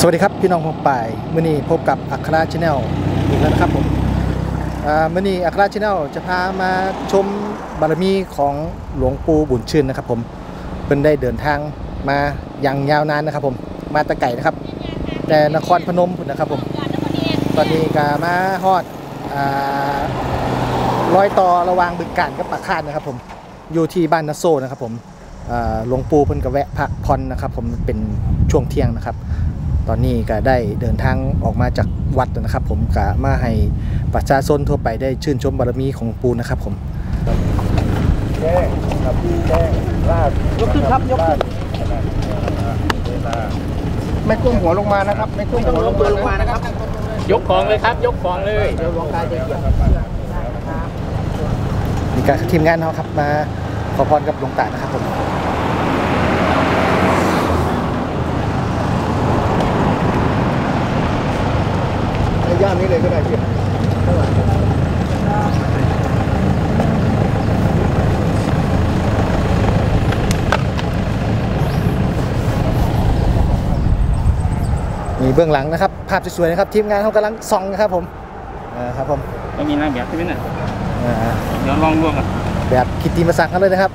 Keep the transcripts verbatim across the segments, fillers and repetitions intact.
สวัสดีครับพี่น้องผมป่ายมื่อนี้พบกับอัคราชแนลอีกแล้วนะครับผมมื่อนี้อัคราชแนลจะพามาชมบารมีของหลวงปู่บุญชื่นนะครับผมเป็นได้เดินทางมาอย่างยาวนานนะครับผมมาตะไก่นะครับแต่นครพนมนะครับผมตอนนี้ก็มาฮอดรอยต่อระหว่างบึงกาฬกับปากคาดนะครับผมอยู่ที่บ้านนาโซนะครับผมหลวงปู่เพิ่นก็แวะพักผ่อนนะครับผมเป็นช่วงเที่ยงนะครับตอนนี้ก็ได้เดินทางออกมาจากวัดนะครับผมก็มาให้ประชาชนทั่วไปได้ชื่นชมบารมีของปู่นะครับผมแจ้งครับแจ้งลาดยกขึ้นครับยกขึ้นไม่ก้มหัวลงมานะครับไม่ก้มหัวลงมานะครับยกของเลยครับยกของเลยเดี๋ยวหลวงตาจะเหยียบมีการทีมงานเขาครับมาขอพรกับหลวงตานะครับผมย่านนี้เลยก็ได้พี่มีเบื้องหลังนะครับภาพสวยๆนะครับทีมงานเขากำลังส่องนะครับผมครับผมก็มีนางแบบใช่ไหมเนี่ยเดี๋ยวลองร่วมกันแบบคิดตีมาสั่งกันเลยนะครับ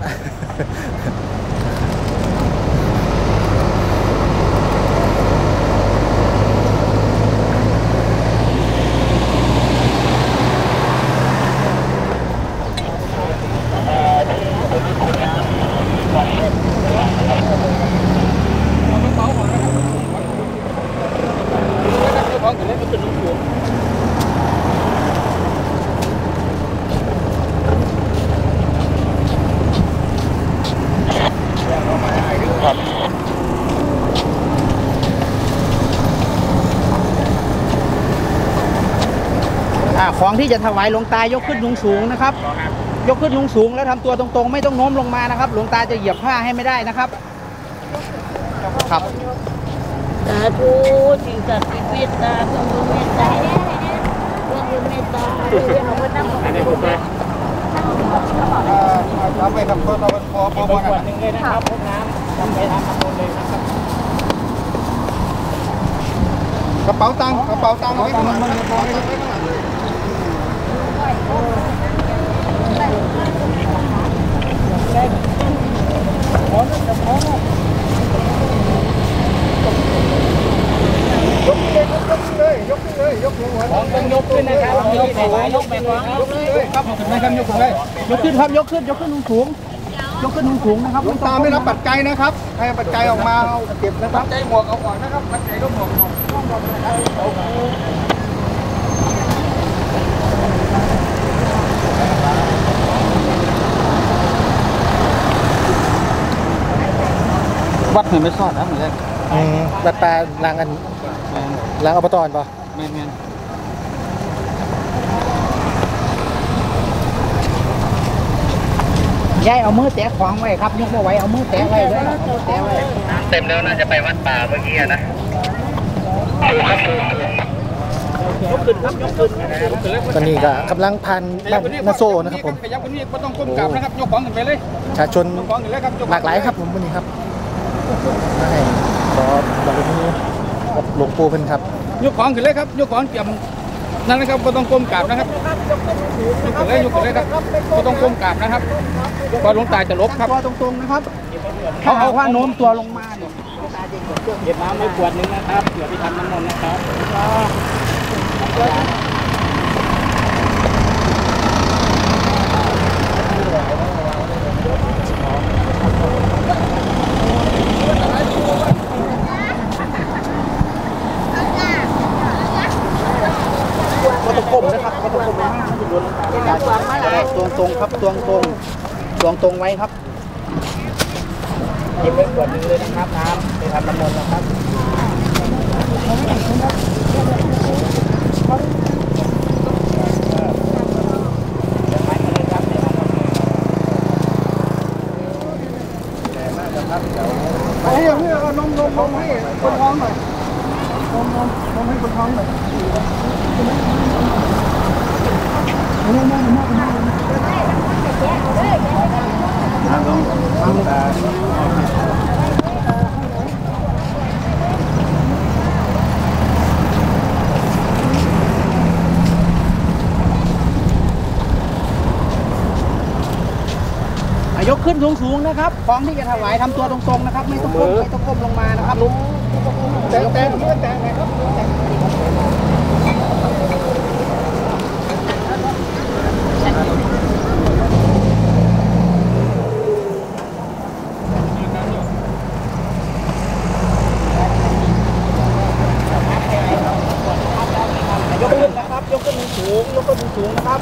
ของที่จะถวายหลวงตายกขึ้นสูงๆนะครับยกขึ้นสูงๆแล้วทำตัวตรงๆไม่ต้องโน้มลงมานะครับหลวงตาจะเหยียบผ้าให้ไม่ได้นะครับครับสาธุสิ่งศักดิ์สิทธิ์เมตตาจงเมตตาจงเมตตาอันนี้ผมไปทำไปทำตัวเราพอพอพอหนึ่งเลยนะครับพกน้ำทำไปทำทำเลยนะครับกระเป๋าตังค์กระเป๋าตังค์ไว้ข้างหลังมันพอไว้ข้างหลังยกเลยยกเลยยกเลยยกลงหัวต้องยกขึ้นนะครับมีแต่ว่ายกแบบนี้ยกเลยครับถึงไหมครับยกเลยยกขึ้นครับยกขึ้นยกขึ้นสูงยกขึ้นสูงนะครับหลวงตาไม่รับปัจจัยนะครับให้ปัจจัยออกมาเอาเก็บนะครับปัจจัยหมวกเอาก่อนนะครับปัจจัยก็หมวกต้องหมวกนะครับวัดเหมือนไม่ซอดนะเหมือนกันวัดปลาล้างกันล้างอบตอนป่ะแม่นแม่นยายเอามือแตะขวางไว้ครับยกมาไว้เอามือแตะไว้ด้วยเอามือแตะไว้เต็มแล้วน่าจะไปวัดป่าเมื่อกี้นะยกขึ้นครับยกขึ้นตอนนี้ก็กำลังพันนาโซนะครับผมขยับคนนี้ก็ต้องก้มกราบนะครับยกของขึ้นไปเลยชาชนหลากหลายครับผมวันนี้ครับให้ขอบารมีกับหลวงปู่เพิ่นครับยกของขึ้นเลยครับยกของเตรียมนั่นนะครับก็ต้องก้มกราบนะครับยกขึ้นเลยยกขึ้นเลยครับก็ต้องก้มกราบนะครับพอหลวงตาจะลบครับตัวตรงๆนะครับเขาเอาว่าโน้มตัวลงมาเนี่ยเก็บน้ำไว้ขวดนึงนะครับเผื่อไปทำน้ำมนต์นะครับก็ต้องก้มนะครับก็ต้องก้มมากจะโดนตรงตรงครับตรงตรงตรงตรงไว้ครับหยิบไว้ขวดนึงเลยนะครับน้ำไปทำน้ำมนต์นะครับไอ้เพื่อนเอานมนมนมให้คนท้องหน่อยนมนมนมให้คนท้องหน่อยนมนมนมยกขึ้นสูงๆนะครับของที่จะถวายทำตัวตรงๆนะครับไม่ต้องก้มไม่ต้องก้มลงมานะครับแต่แต่แต่นะครับยกขึ้นนะครับยกขึ้นสูงยกขึ้นสูงนะครับ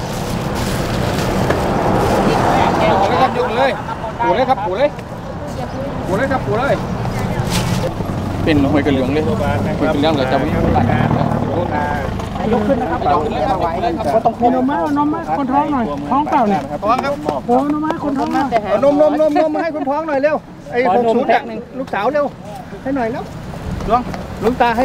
ปูเลยครับยกเลยปูเลยครับปูเลยปูเลยครับปูเลยเป็นหวยกระเหลืองเลยหวยกระเหลืองเหลือจะไม่ตัดยกขึ้นนะครับยกขึ้นเลยครับก็ต้องมีนมไหมเอานมไหมคนท้องหน่อยท้องเปล่าเนี่ยท้องครับโอ้นมไหมคนท้องหน่อยนมนมนมนมมาให้คุณท้องหน่อยเร็วไอ้หกศูนย์จากลูกสาวเร็วให้หน่อยแล้วหลวงหลวงตาให้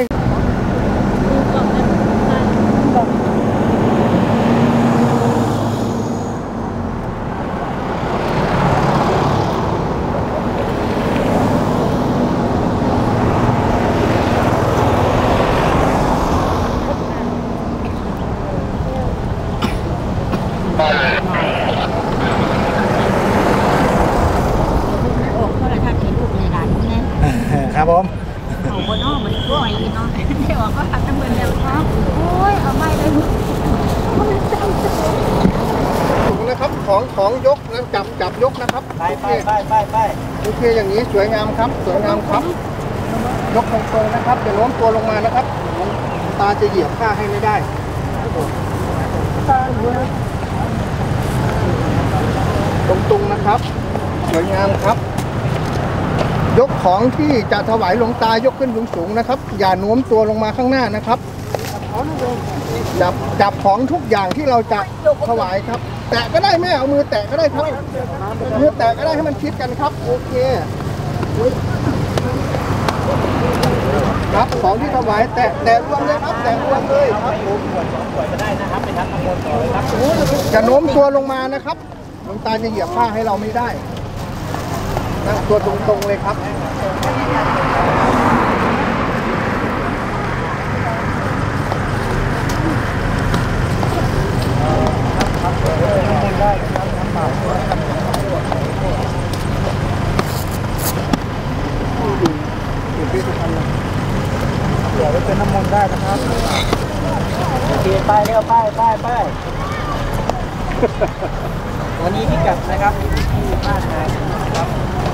ครับผมโอ้โหน้องมันกล้วยเนาะเดี๋ยวก็ตัดตั้งเบอร์เร็วเนาะโอ้ยเอาไม่เลยถูกนะครับของของยกแล้วจับจับยกนะครับไปไปไปไปไปโอเคอย่างนี้สวยงามครับสวยงามครับยกตรงๆนะครับอย่าโน้มตัวลงมานะครับตาจะเหยียบผ้าให้ไม่ได้ตรงๆนะครับสวยงามครับยกของที่จะถวายหลวงตายกขึ้นสูงๆนะครับอย่าโน้มตัวลงมาข้างหน้านะครับจับจับของทุกอย่างที่เราจะถวายครับแตะก็ได้แม่เอามือแตะก็ได้ครับมือแตะก็ได้ให้มันชิดกันครับโอเคครับของที่ถวายแตะแตะรวมเลยครับแตะรวมเลยครับผมจะโน้มตัวลงมานะครับหลวงตาจะเหยียบผ้าให้เราไม่ได้นั่งตัวตรงๆเลยครับเดี๋ยวไปเป็นน้ำมนต์ได้นะครับโอเคไปเร็วไปไปไปวันนี้ที่กัดนะครับที่บ้านนะครับ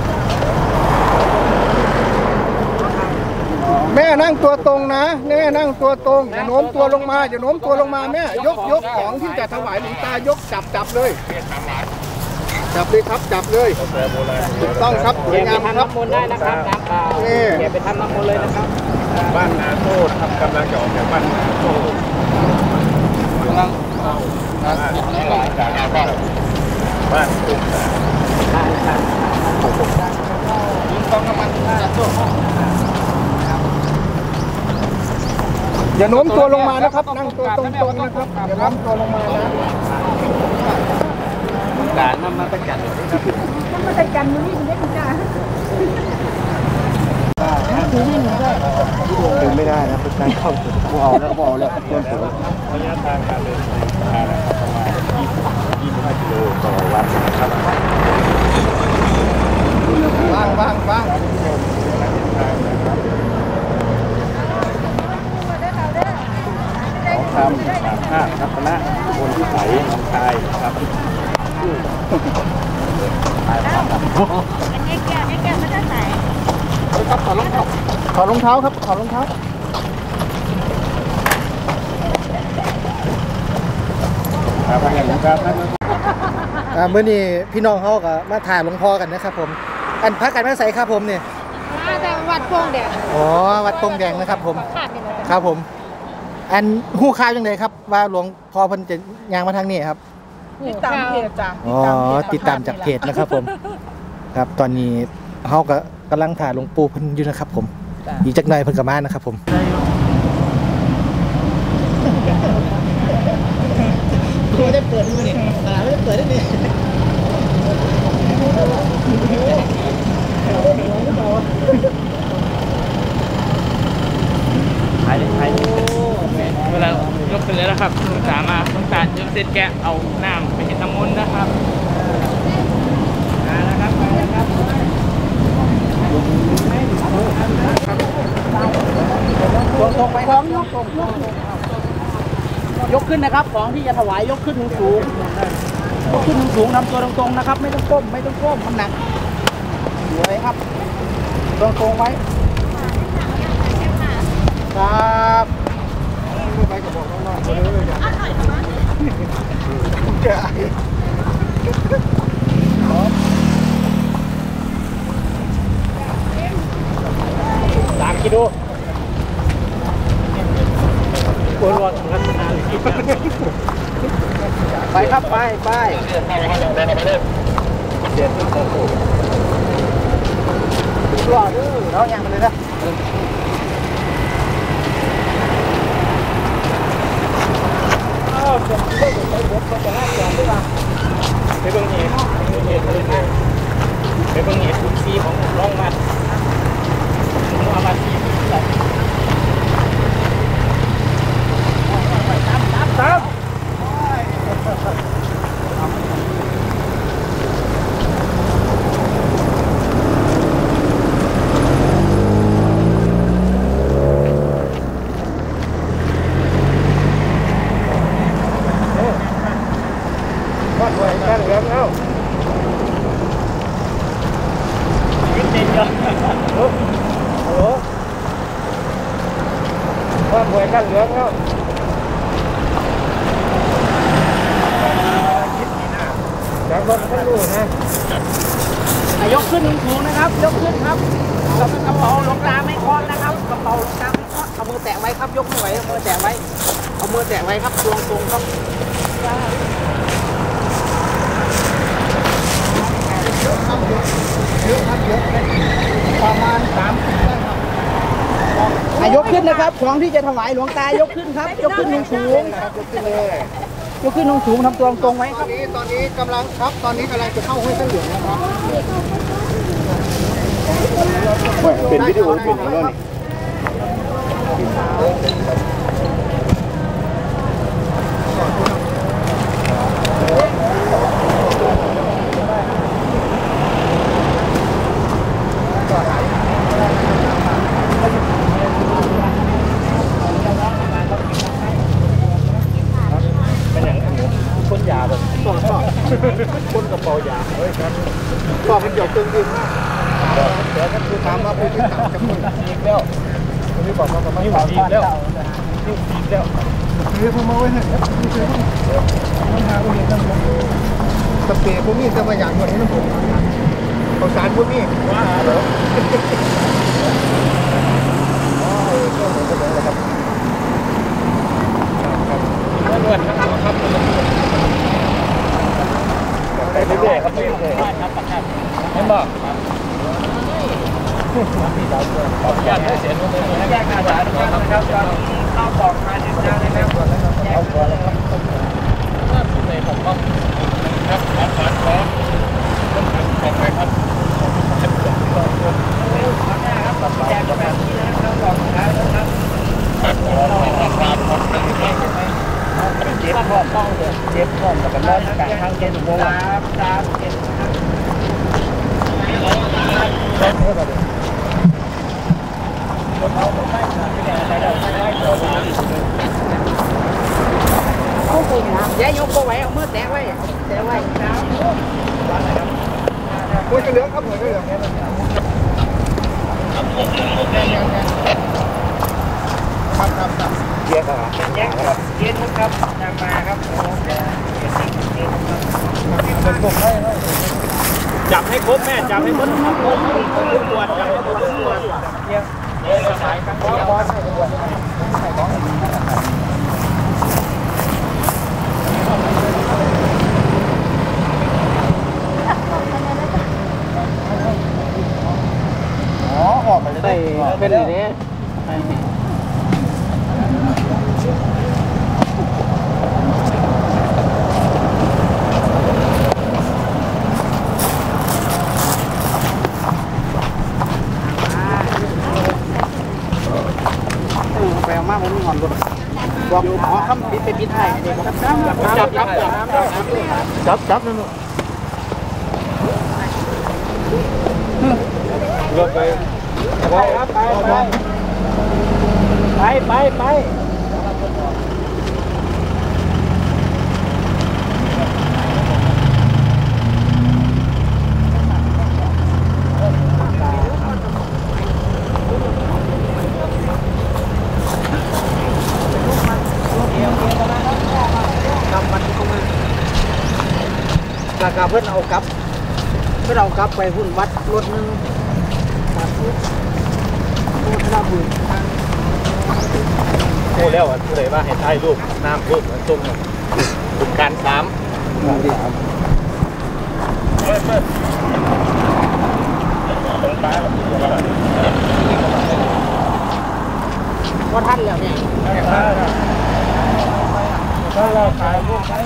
แม่นั่งตัวตรงนะแม่นั่งตัวตรงอย่าโน้มตัวลงมาอย่าโน้มตัวลงมาแม่ยกยกของที่จะถวายหลวงตายกจับจับเลยจับเลยครับจับเลยถูกต้องครับสวยงามครับน้ำมนต์ได้นะครับน้ำเปล่าเก็บไปทำน้ำมนต์เลยนะครับบ้านนาโต้ทำกำลังจะออกจากบ้านนาโต้กำลังบ้านบ้านบ้านตุ้งบ้านบ้านยิงกองน้ำมันนาโต้อย่าโน้มตัวลงมานะครับนั่งตัวตรงๆนะครับอย่าโน้มตัวลงมานะการนำมาตะกันมาตะกันมือนี่คุณได้คุณจ้าดึงไม่ได้นะเป็นการเข้าถึงบอลแล้วบอลแล้วต้นตัวระยะทางการเดินทางประมาณยี่สิบห้ากิโลต่อวันนะครับว่างว่างว่างทำสามห้าครับคณะคนที่ใส่น้องชายครับอันนี้แก้วนี่แก้วไม่ได้ใส่ครับถอดรองเท้าถอดรองเท้าครับถอดรองเท้าครับอย่างนี้ครับอ่าเมื่อนี้พี่น้องเขาก็มาถ่ายหลวงพ่อกันนะครับผมอันพักกันมาใส่ครับผมเนี่ยมาจากวัดโป่งแดงอ๋อวัดโป่งแดงนะครับผมครับผมอันหู้ข่าวยังไงครับว่าหลวงพ่อเพิ่นจะยางมาทางนี้ครับติดตามเพจจ้ะอ๋อติดตามจากเพจนะครับผมครับตอนนี้เขาก็กำลังถ่ายหลวงปู่เพิ่นอยู่นะครับผมอีกจักหน่อยเพิ่นก็มานะครับผมไม่ได้เปิดด้วยนี่ตลาดไม่ได้เปิดด้วยนี่ถ่ายเลยถ่ายเวลายกขึ้นเลยนะครับหลวงตามาหลวงตายกเสร็จแกะเอาน้ำไปเห็นน้ำมนต์นะครับมาแล้วครับตรงตรงไปครับยกตรงยกขึ้นนะครับของที่จะถวายยกขึ้นสูงยกขึ้นสูงทำตัวตรงๆนะครับไม่ต้องก้มไม่ต้องก้มทำหนักสวยครับตรงตรงไว้ครับไปกับบอกน้องๆเลยสามกิโลปวดหัวกันนานไปครับไปไปเจ็ดโอ้โหรอดื้อเราอย่างกันเลยนะไปเบิ่งเหตุเหตุเลยนะไปเบิ่งเหตุทุกซีของร่องมันเอามาซีอะไรตามตามตามวัดไว้กันเหลืองเอายิ่งเด่นจังโอ้โหวัดไว้กันเหลืองเอาจากรถท่านรู้นะยกขึ้นสูงนะครับยกขึ้นครับกระเป๋าลงตาไม่คอนนะครับกระเป๋าลงตาไม่คอนเอามือแตะไว้ครับยกไม่ไหวเอามือแตะไว้เอามือแตะไว้ครับตรงตรงครับเยอะครับเยอะเยอะครับเยอะประมาณสามสิบได้ครับยกขึ้นนะครับของที่จะถวายหลวงตายกขึ้นครับยกขึ้นสูงยกขึ้นเลยยกขึ้นสูงทำตัวตรงไว้ครับตอนนี้ตอนนี้กำลังครับตอนนี้กำลังจะเข้าห้วยเส้นเหลืองนะครับเป็นวิดีโอเป็นอย่างนี้คนยาแบบคนคนกระเป๋ายาเฮ้ยครับก็มันหยอกตึงขึ้นเดี๋ยวท่านคือถามว่าผู้ที่ถามจะพูดอีกแล้วคนที่บอกมาประมาณนี้อีกแล้วนี่อีกแล้วคือผมมาไว้เนี่ยนี่คือมันหาคนเห็นทั้งหมดสเปรย์พวกนี้จะมาอย่างหมดให้ทั้งหมดข้าวสารพวกนี้ว้าเหรออ๋อเออก็เหมือนกันเลยครับนวดนะครับครับไปเรื่อยๆครับไปเรื่อยๆครับครับเห็นบ่ขออนุญาตให้เสียงมือแยกหน้าด่านนะครับตอนนี้เข้าบอกมาถึงแล้วนะครับเอาก่อนเลยครับเริ่มในผมก็ครับขอขอขอขอไปครับขอหน้าครับต่อแยกแบบนี้นะครับบอกแล้วนะครับเจ็บท้องต้องเลยเจ็บท้องกับกันเลยการทางเจ็บหัวสามสามเจ็ดแย่ยกไว้เอามือแตะไว้แตะไว้หัวจะเหลืองครับหัวจะเหลืองครับครับครับเย็นครับเย็นครับเย็นครับนำมาครับจับให้ครบแม่จับให้ครบครบทุกตัวจับให้ครบทุกตัวเยี่ยมเยี่ยมสายครับบอลให้ตัวอ๋อออกไปได้เป็นอย่างนี้ไปเอามาผมมีหอนรถบอกขอคำปิดไปปิดให้จับจับจับจับจับนั่นลูกรถไปไปครับไปไปไปไปราคาเพื่อนเอากลับเพื่อนเอากลับไปหุ่นวัดรถนึงโอ้แล้วอ่ะเลยว่าให้ถ่ายรูปน้ำรูปตรงบุญการสามเปิดเปิดว่าท่านแล้วเนี่ยถ้าเราถ่ายรูปไว้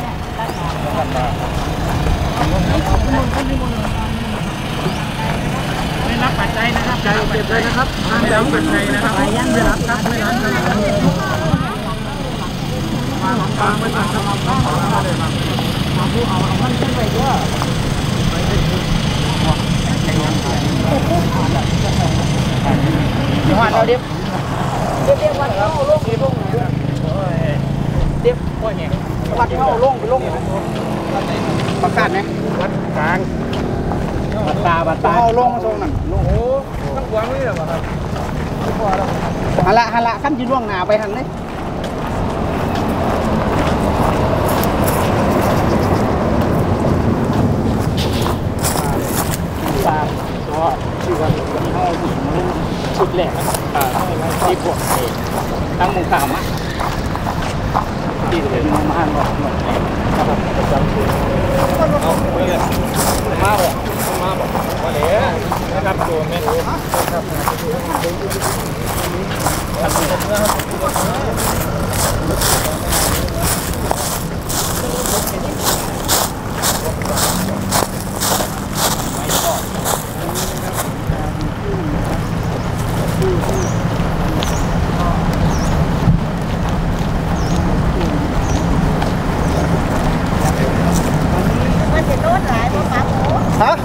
ไม่รับปัจจัยนะครับใจเก็บเลยนะครับห้ามรับปัจจัยนะครับไม่รับครับไม่รับมาหลังกลางไม่ตัดครับมาเลยครับมาผู้เอาเอามันขึ้นไปด้วยเดี๋ยววันเราเดี๋ยวเดี๋ยววันเราลงไปลงเดี๋ยวว่าไงวัดเข้าลงไปลงประกาศไหมวัดกลางบัตตาบัตตาเข้าลงตรงนั้นลงโอ้ต้องวางนี่หรอครับฮัลละฮัลละขั้นยืนล่วงหนาไปหันเลยตาก็ชื่อว่าเข้าชุดแรกนะครับที่พวกตั้งมุงขามอ่ะที่เป็นมาหันบอกหมดนะครับประจำชื่อเอาไปเลยมาบอกมาบอกว่าเดี๋ยวนะครับตัวเมนูฮะ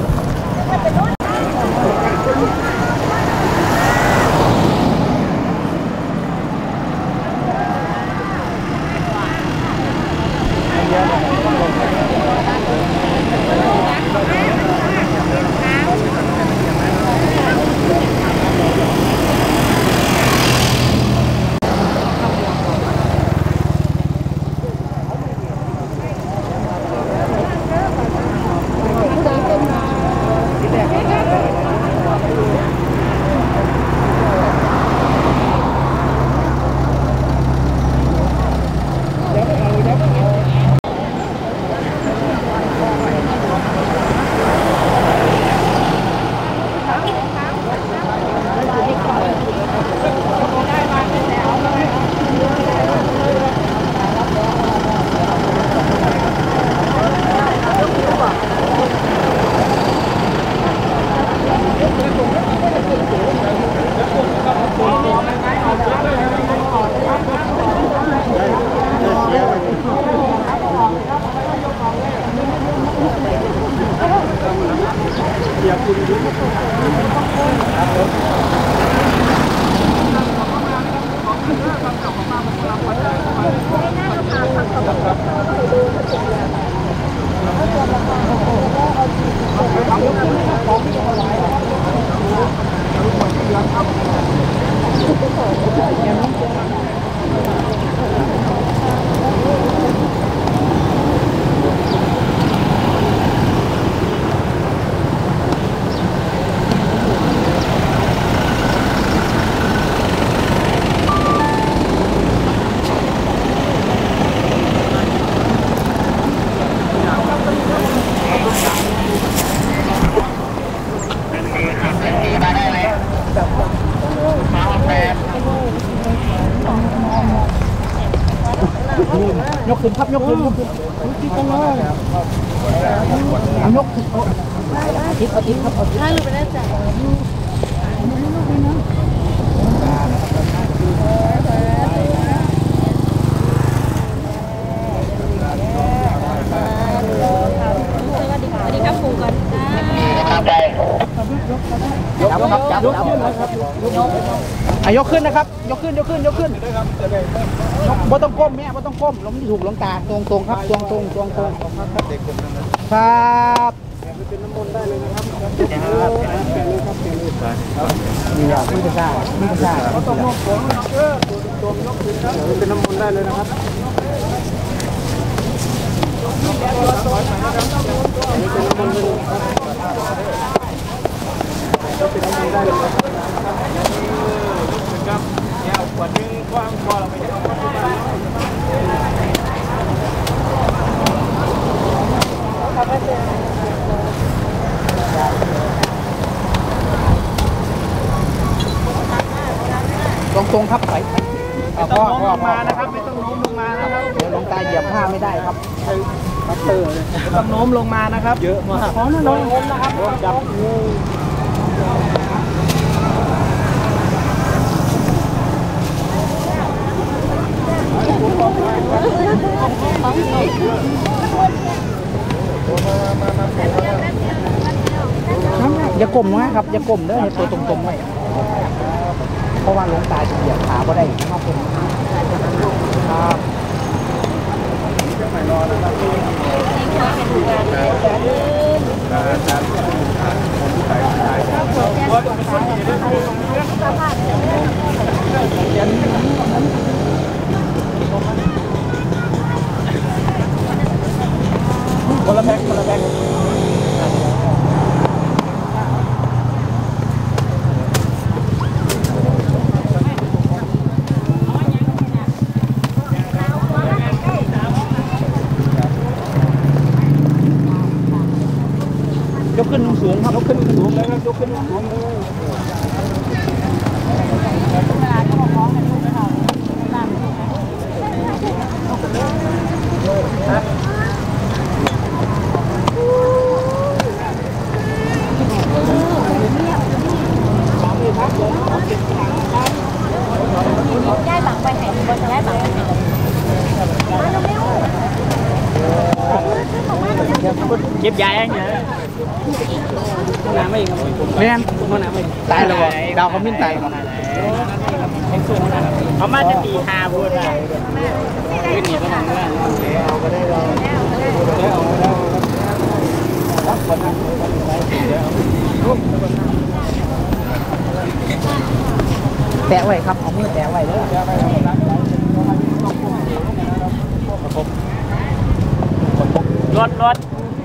ยกขึ้นครับยกขึ้นยกขึ้นเอายกขึ้นเอาทิศเอาทิศครับเอาทิศให้ลูกไปได้จ้ะสวัสดีครับปู่ก่อนจ้าจับครับจับครับอ่ะยกขึ้นนะครับยกขึ้นยกขึ้นยกขึ้นบ่ต้องก้มแม่บ่ต้องก้มล้มที่ถูกหลวงตาตรงตรงครับตรงตรงตรงตรงครับเป็นน้ำมนต์ได้เลยนะครับนี่อ่ะไม่กระซ่าไม่กระซ่าเขาต้องยกของเออตัวตรงยกขึ้นครับเป็นน้ำมนต์ได้เลยนะครับเป็นน้ำมันได้เลยครับแก้วขวดนึงกว้างกว่าเราไปเอาขวดนึงตรงตรงครับไปไม่ต้องโน้มลงมานะครับไม่ต้องโน้มลงมานะครับเดี๋ยวลงตาเหยียบผ้าไม่ได้ครับคัตเตอร์ต้องโน้มลงมานะครับเยอะมากขอโน้มนะครับจับอย่ากลมนะครับอย่ากลมเด้อให้ตัวตรงๆไว้เพราะว่าหลวงตาจะเหยียบขาก็ได้นะครับผมครับคนละแพ็คคนละแพ็คยกขึ้นสูงครับยกขึ้นสูงเลยครับยกขึ้นสูงเลยย้ายหลังไปไหนบนย้ายหลังไปไหนเก็บยาเองเนี่ยน้ำไม่ครับแม่นน้ำไม่ตายแล้วดาวเขามิ้นตายเขามาจะตีหาบุญอะไรขึ้นนี่ก็มันเมื่อเอาก็ได้เราแตะไว้ครับเอามือแตะไว้เลยรถรถ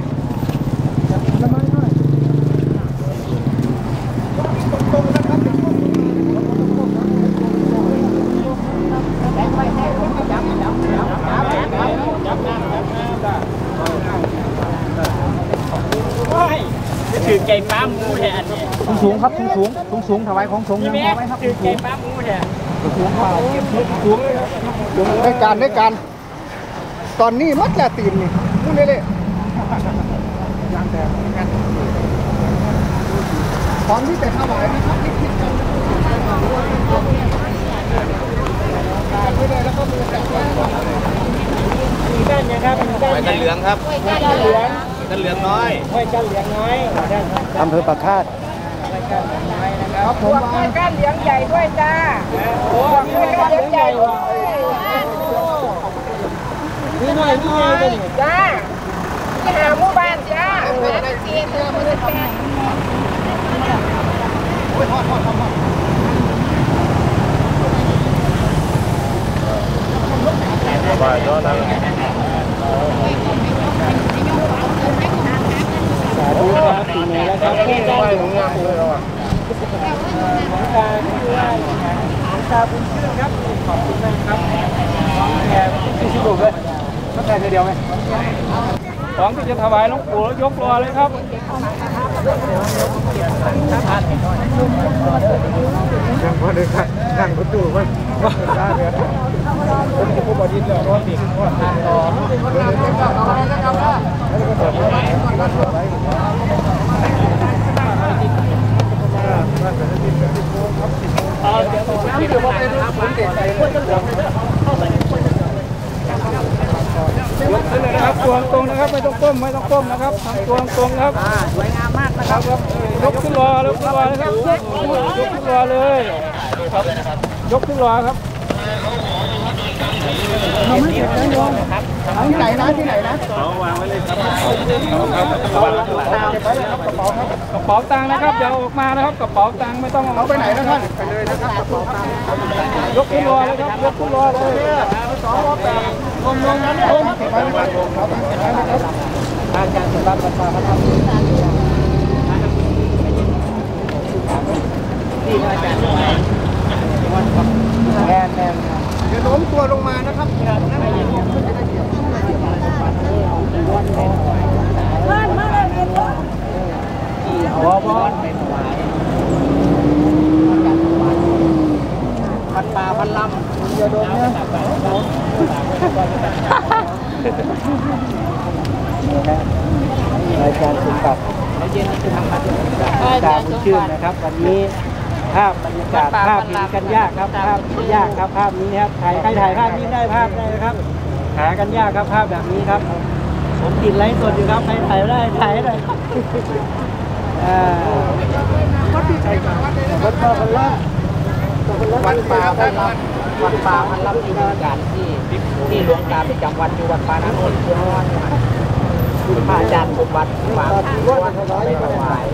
ถือไก่ป้าหมูแทนเนี่ยสูงครับสูงสูงสูงสูงถวายของสูงยังพอไหมครับถือไก่ป้าหมูแทนสูงเปล่าสูงสูงได้การได้การตอนนี้มัดแหละตีนนี่พูดเลยของที่แต่ถวายนะครับที่คิดกันไม่ได้แล้วก็มือจับไว้มีก้านยังครับมีก้านไปกันเหลืองครับก้านเหลืองกันเหลืองน้อยห้อยก้านเหลืองน้อยอำเภอปากคาดครับผมก้านเหลืองใหญ่ด้วยจ้าโอ้มีก้านเหลืองใหญ่นี่หน่อยนี่ไงกันจ้าที่หาหมู่บ้านจ้าหาได้ซีเธอมาได้แปดไปย้อนแล้วสาธุครับปีนี้แล้วครับที่ได้หลวงงามเลยอ่ะการที่ได้ตาบุญชื่นครับขอบคุณมากครับแกที่ชิบุกเลยต้องการเดียวไหมของที่จะถวายหลวงปู่ยกรอเลยครับยังพอได้ครับนั่งประตูมันได้เลยผมจะพูดบอดี้เลยร้อนดิว่าต่อเอาเดี๋ยวน้ำเดี๋ยวมาไปดูผมเด็ดใจคนจะเหลือยกขึ้นเลยนะครับตัวตรงนะครับไม่ต้องก้มไม่ต้องก้มนะครับทำตัวตรงครับสวยงามมากนะครับยกขึ้นรอแล้วขึ้นรอเลยครับยกขึ้นรอเลยยกขึ้นรอครับเอาไม่เสร็จแล้วโยมเอาที่ไหนนะที่ไหนนะเอาวางไว้เลยครับวางไว้ข้างหลังกระเป๋าครับกระเป๋าตังค์นะครับอย่าออกมานะครับกระเป๋าตังค์ไม่ต้องเอาไปไหนนะท่านไปเลยนะครับกระเป๋าตังค์ยกขึ้นรอเลยครับยกขึ้นรอเลยสองรอบแบบลงลงนั้นลงอาจารย์สุรัตน์ประชาพัฒน์ที่อาจารย์แอนแอนอย่าโน้มตัวลงมานะครับบ้านมาเลยเรียนรู้หัวบอลพันตาพันลำอย่าโดนเนี่ยอาจารย์สุกัดอาจารย์บุญชื่นนะครับวันนี้ภาพบรรยากาศภาพเห็นกันยากครับภาพยากครับภาพนี้ครับถ่ายใครถ่ายภาพนี้ได้ภาพได้ครับหากันยากครับภาพแบบนี้ครับผมติดไลฟ์สดอยู่ครับใครถ่ายได้ถ่ายได้ครับอ่าวัดที่ไหนกันวัดป่าพันละวัดป่าพันละวัดป่าพันละที่การที่ที่หลวงตาประจำวัดอยู่วัดป่าน้ำนนท์เชียงรายพระอาจารย์สมบัติฝากวัดไปถวาย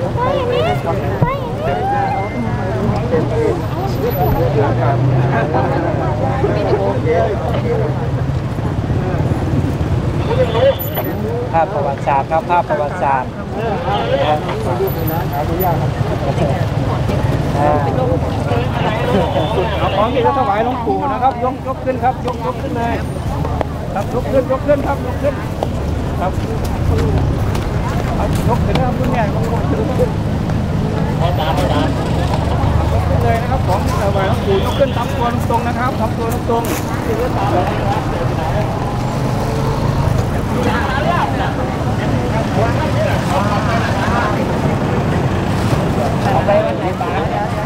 ภาพประวัติศาสตร์ครับภาพประวัติศาสตร์เอาของที่จะถวายหลวงปู่นะครับยกยกขึ้นครับยกยกขึ้นเลยครับยกขึ้นยกขึ้นครับยกขึ้นครับยกขึ้นนะครับคุณแม่ยกขึ้นยกขึ้นเลยนะครับของที่ถวายหลวงปู่ยกขึ้นทำตัวตรงนะครับทำตัวตรงไปไหนบ้าง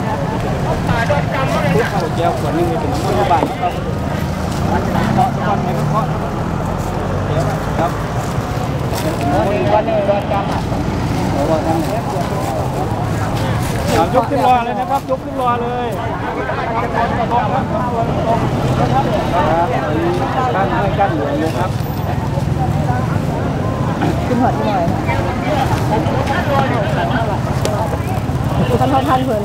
เข้าแก้วขวดนึงเป็นน้ำมันบานครับเคาะก้อนไหนก็เคาะเดี๋ยวครับวันนี้โดนจำอ่ะยกขึ้นรอเลยนะครับยกขึ้นรอเลยตรงครับตรงครับการให้การหลวงนะครับขึ้นหัวที่หน่อยพันพันพันเพื่อน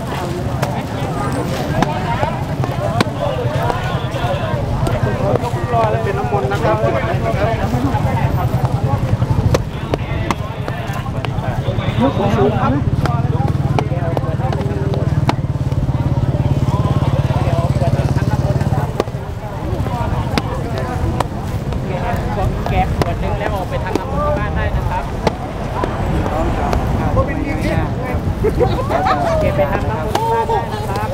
รอแล้วเป็นน้ำมนต์นะครับลูกสูงครับแกะขวดนึงแล้วออกไปทำน้ำมนต์ที่บ้านได้นะครับเก็บไปทำน้ำมนต์ที่บ้านได้นะครับ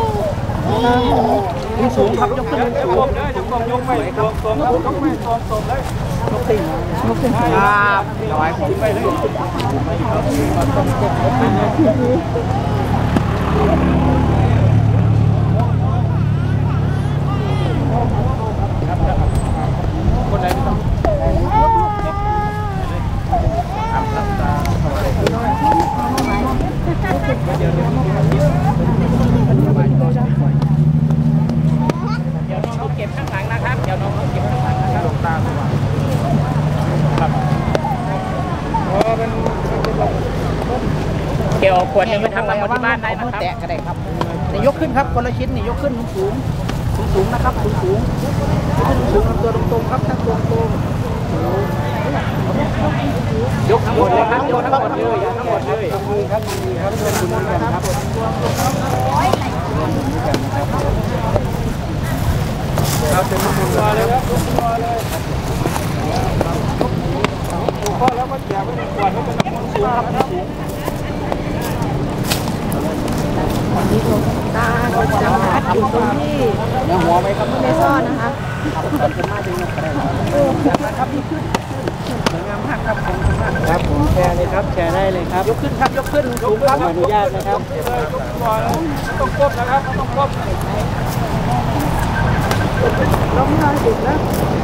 ยกสูงครับยกขึ้นสูงเลยยกตรงยกไปตรงตรงครับยกไม่ตรงตรงเลยยกติ่งยกติ่งครับถวายผมไปเลยคนใดไม่ต้องเดี๋ยวน้องเก็บข้างหลังนะครับเดี๋ยวน้องเก็บข้างหลังนะครับลงตาตัวครับเกี่ยวขวดนึงไปทำน้ำมันที่บ้านได้นะครับแตะก็ได้ครับนี่ยกขึ้นครับคนละชิ้นนี่ยกขึ้นสูงสูงสูงนะครับสูงสูงสูงทำตัวตรงๆครับทั้งตรงตรงยกทั้งหมดเลยครับยกทั้งหมดเลยทั้งหมดเลยครับดีครับเป็นบุญกันครับครับเป็นบุญมาเลยครับบุญมาเลยถูกข้อแล้วก็อย่าไปขวดแล้วเป็นน้ำมันสูงครับสูงวันนี้ตาก็จะมาอยู่ตรงที่ยังหัวไหมครับไม่ซ่อนนะคะมาถึงนะครับนี่ขึ้นสวยงามมากครับผมครับผมแชร์เลยครับแชร์ได้เลยครับยกขึ้นครับยกขึ้นสูงครับอนุญาตนะครับต้องก้มนะครับต้องก้มล้มน้อยดึกแล้ว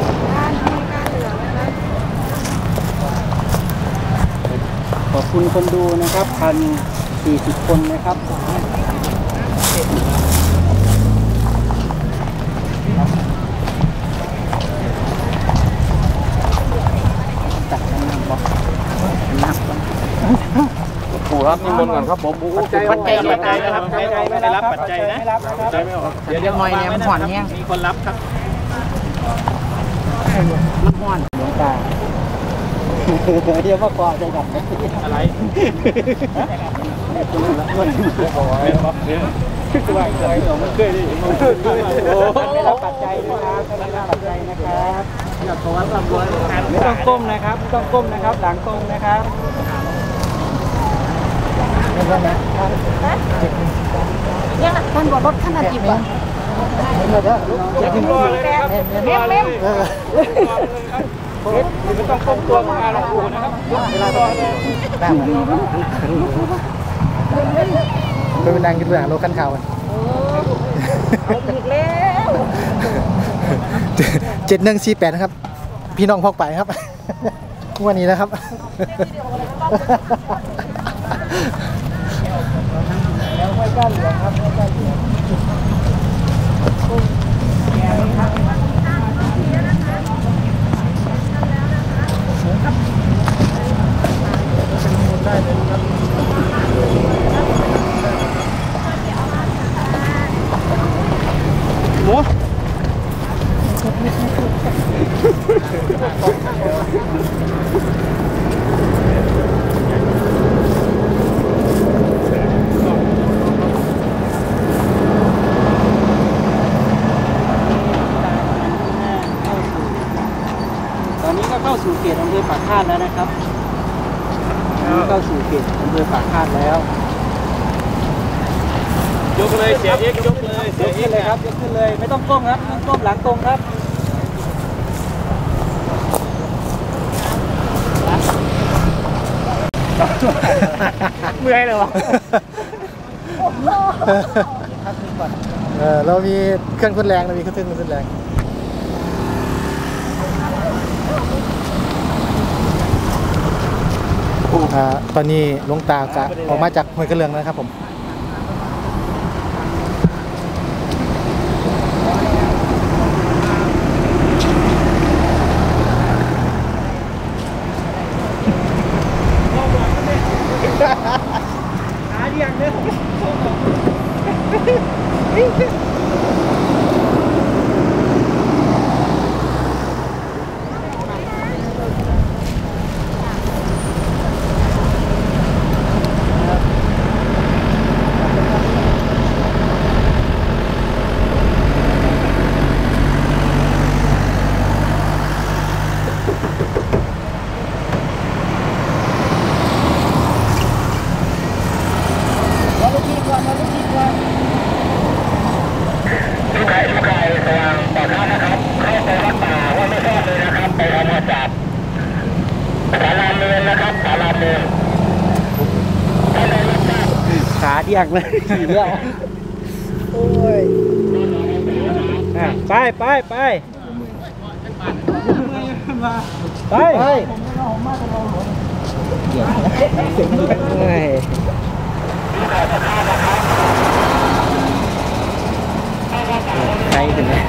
ขอบคุณคนดูนะครับพันสี่สิบคนนะครับรับนิมนต์ก่อนครับผมปัจจัยปัจจัยปัจจัยนะครับปัจจัยไม่รับปัจจัยนะปัจจัยไม่ออกเดี๋ยวเดี๋ยวหน่อยเนี่ยมันห่อนเนี่ยมีคนรับครับมันห่อนหลวงตาเดี๋ยวมาขอใจกับอะไรคือว่าเคยมันเคยดิโอ้ไม่รับปัจจัยนะครับไม่รับปัจจัยนะครับอยากขอวัดลำรวยไม่ต้องก้มนะครับไม่ต้องก้มนะครับหลังตรงนะครับยังท่านบอกรถขนาดกี่บาทอย่าทิ้งรอเลยนะครับเม้มเม้มไม่ต้องก้มตัวมาหลวงปู่นะครับเวลารอเลยได้ไหมไปเป็นนางกินเรื่องรถขั้นข่าวกันอีกแล้วเจ็ดหนึ่งสี่แปดนะครับพี่น้องพกไปครับวันนี้นะครับแล้วห้วยก้านเหลืองครับห้วยก้านเหลืองได้เลยครับหมูตอนนี้ก็เข้าสู่เขตอำเภอปากคาดแล้วนะครับเข้าสู่เขตอำเภอปากคาดแล้วยกเลยเสียเอกยกเลยเสียเอกเลยครับยกขึ้นเลยไม่ต้องก้มครับไม่ต้องก้มหลังตรงครับเมื่อยเลยวะเออเรามีเครื่องพ่นแรงเรามีเครื่องพ่นแรงอ่าตอนนี้หลวงตากะออกมาจากห้วยกระเลืองนะครับผมหาเดียงเลยขาเดียงเลยขี่เดียวโอ้ยไปไปไปไปไปใครถึงไหม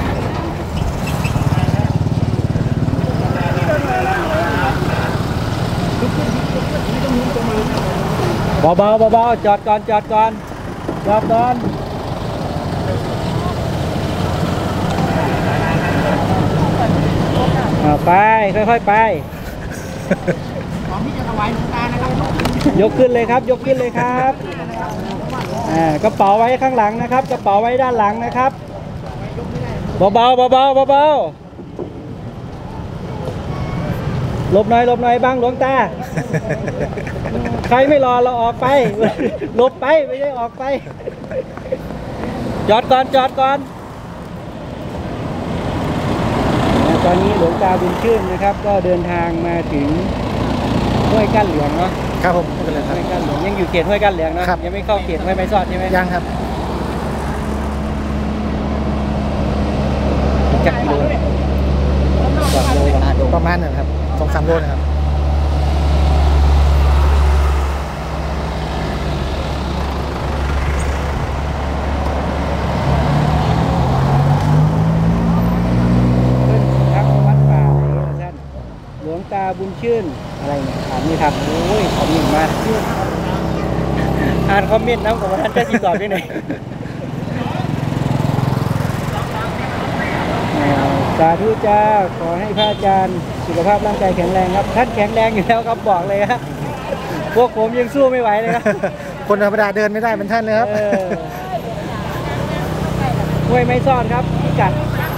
เบาเบาเบาจอดก่อนจอดก่อนจอดก่อนไปค่อยๆไปของที่จะถวายหลวงตานะครับยกขึ้นเลยครับยกขึ้นเลยครับกระเป๋าไว้ข้างหลังนะครับกระเป๋าไว้ด้านหลังนะครับเบาเบาเบาเบาเบาหลบหน่อยหลบหน่อยบ้างหลวงตาใครไม่รอเราออกไปหลบไปไม่ได้ออกไปจอดก่อนจอดก่อนตอนนี้หลวงตาบุญชื่นนะครับก็เดินทางมาถึงห้วยก้านเหลืองเนาะครับผมห้วยก้านเหลืองยังอยู่เขตห้วยก้านเหลืองนะยังไม่เข้าเขตห้วยไม้ซอดใช่ไหมยังครับจักรโลประมาณนั้นครับสองสามโลนะครับหลวงตาบุญชื่นอะไรเนี่ยถามนี่ครับโอ้ยขอบคุณมากอ่านคอมเมนต์น้ำของท่านจะสีตอบได้ไหนสาธุจ้าขอให้พระอาจารย์สุขภาพร่างกายแข็งแรงครับท่านแข็งแรงอยู่แล้วครับบอกเลยครับพวกผมยังสู้ไม่ไหวเลยครับคนธรรมดาเดินไม่ได้เป็นท่านเลยครับห้วยไม้ซ่อนครับพิกัด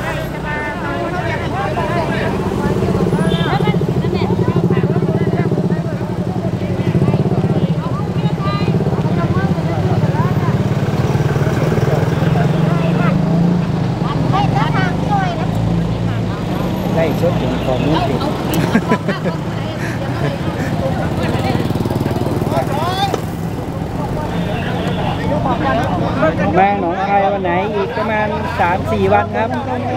ไล่ชดถึงของนู้นติดแมงหนองคายวันไหนอีกประมาณ สามสี่ วันครับ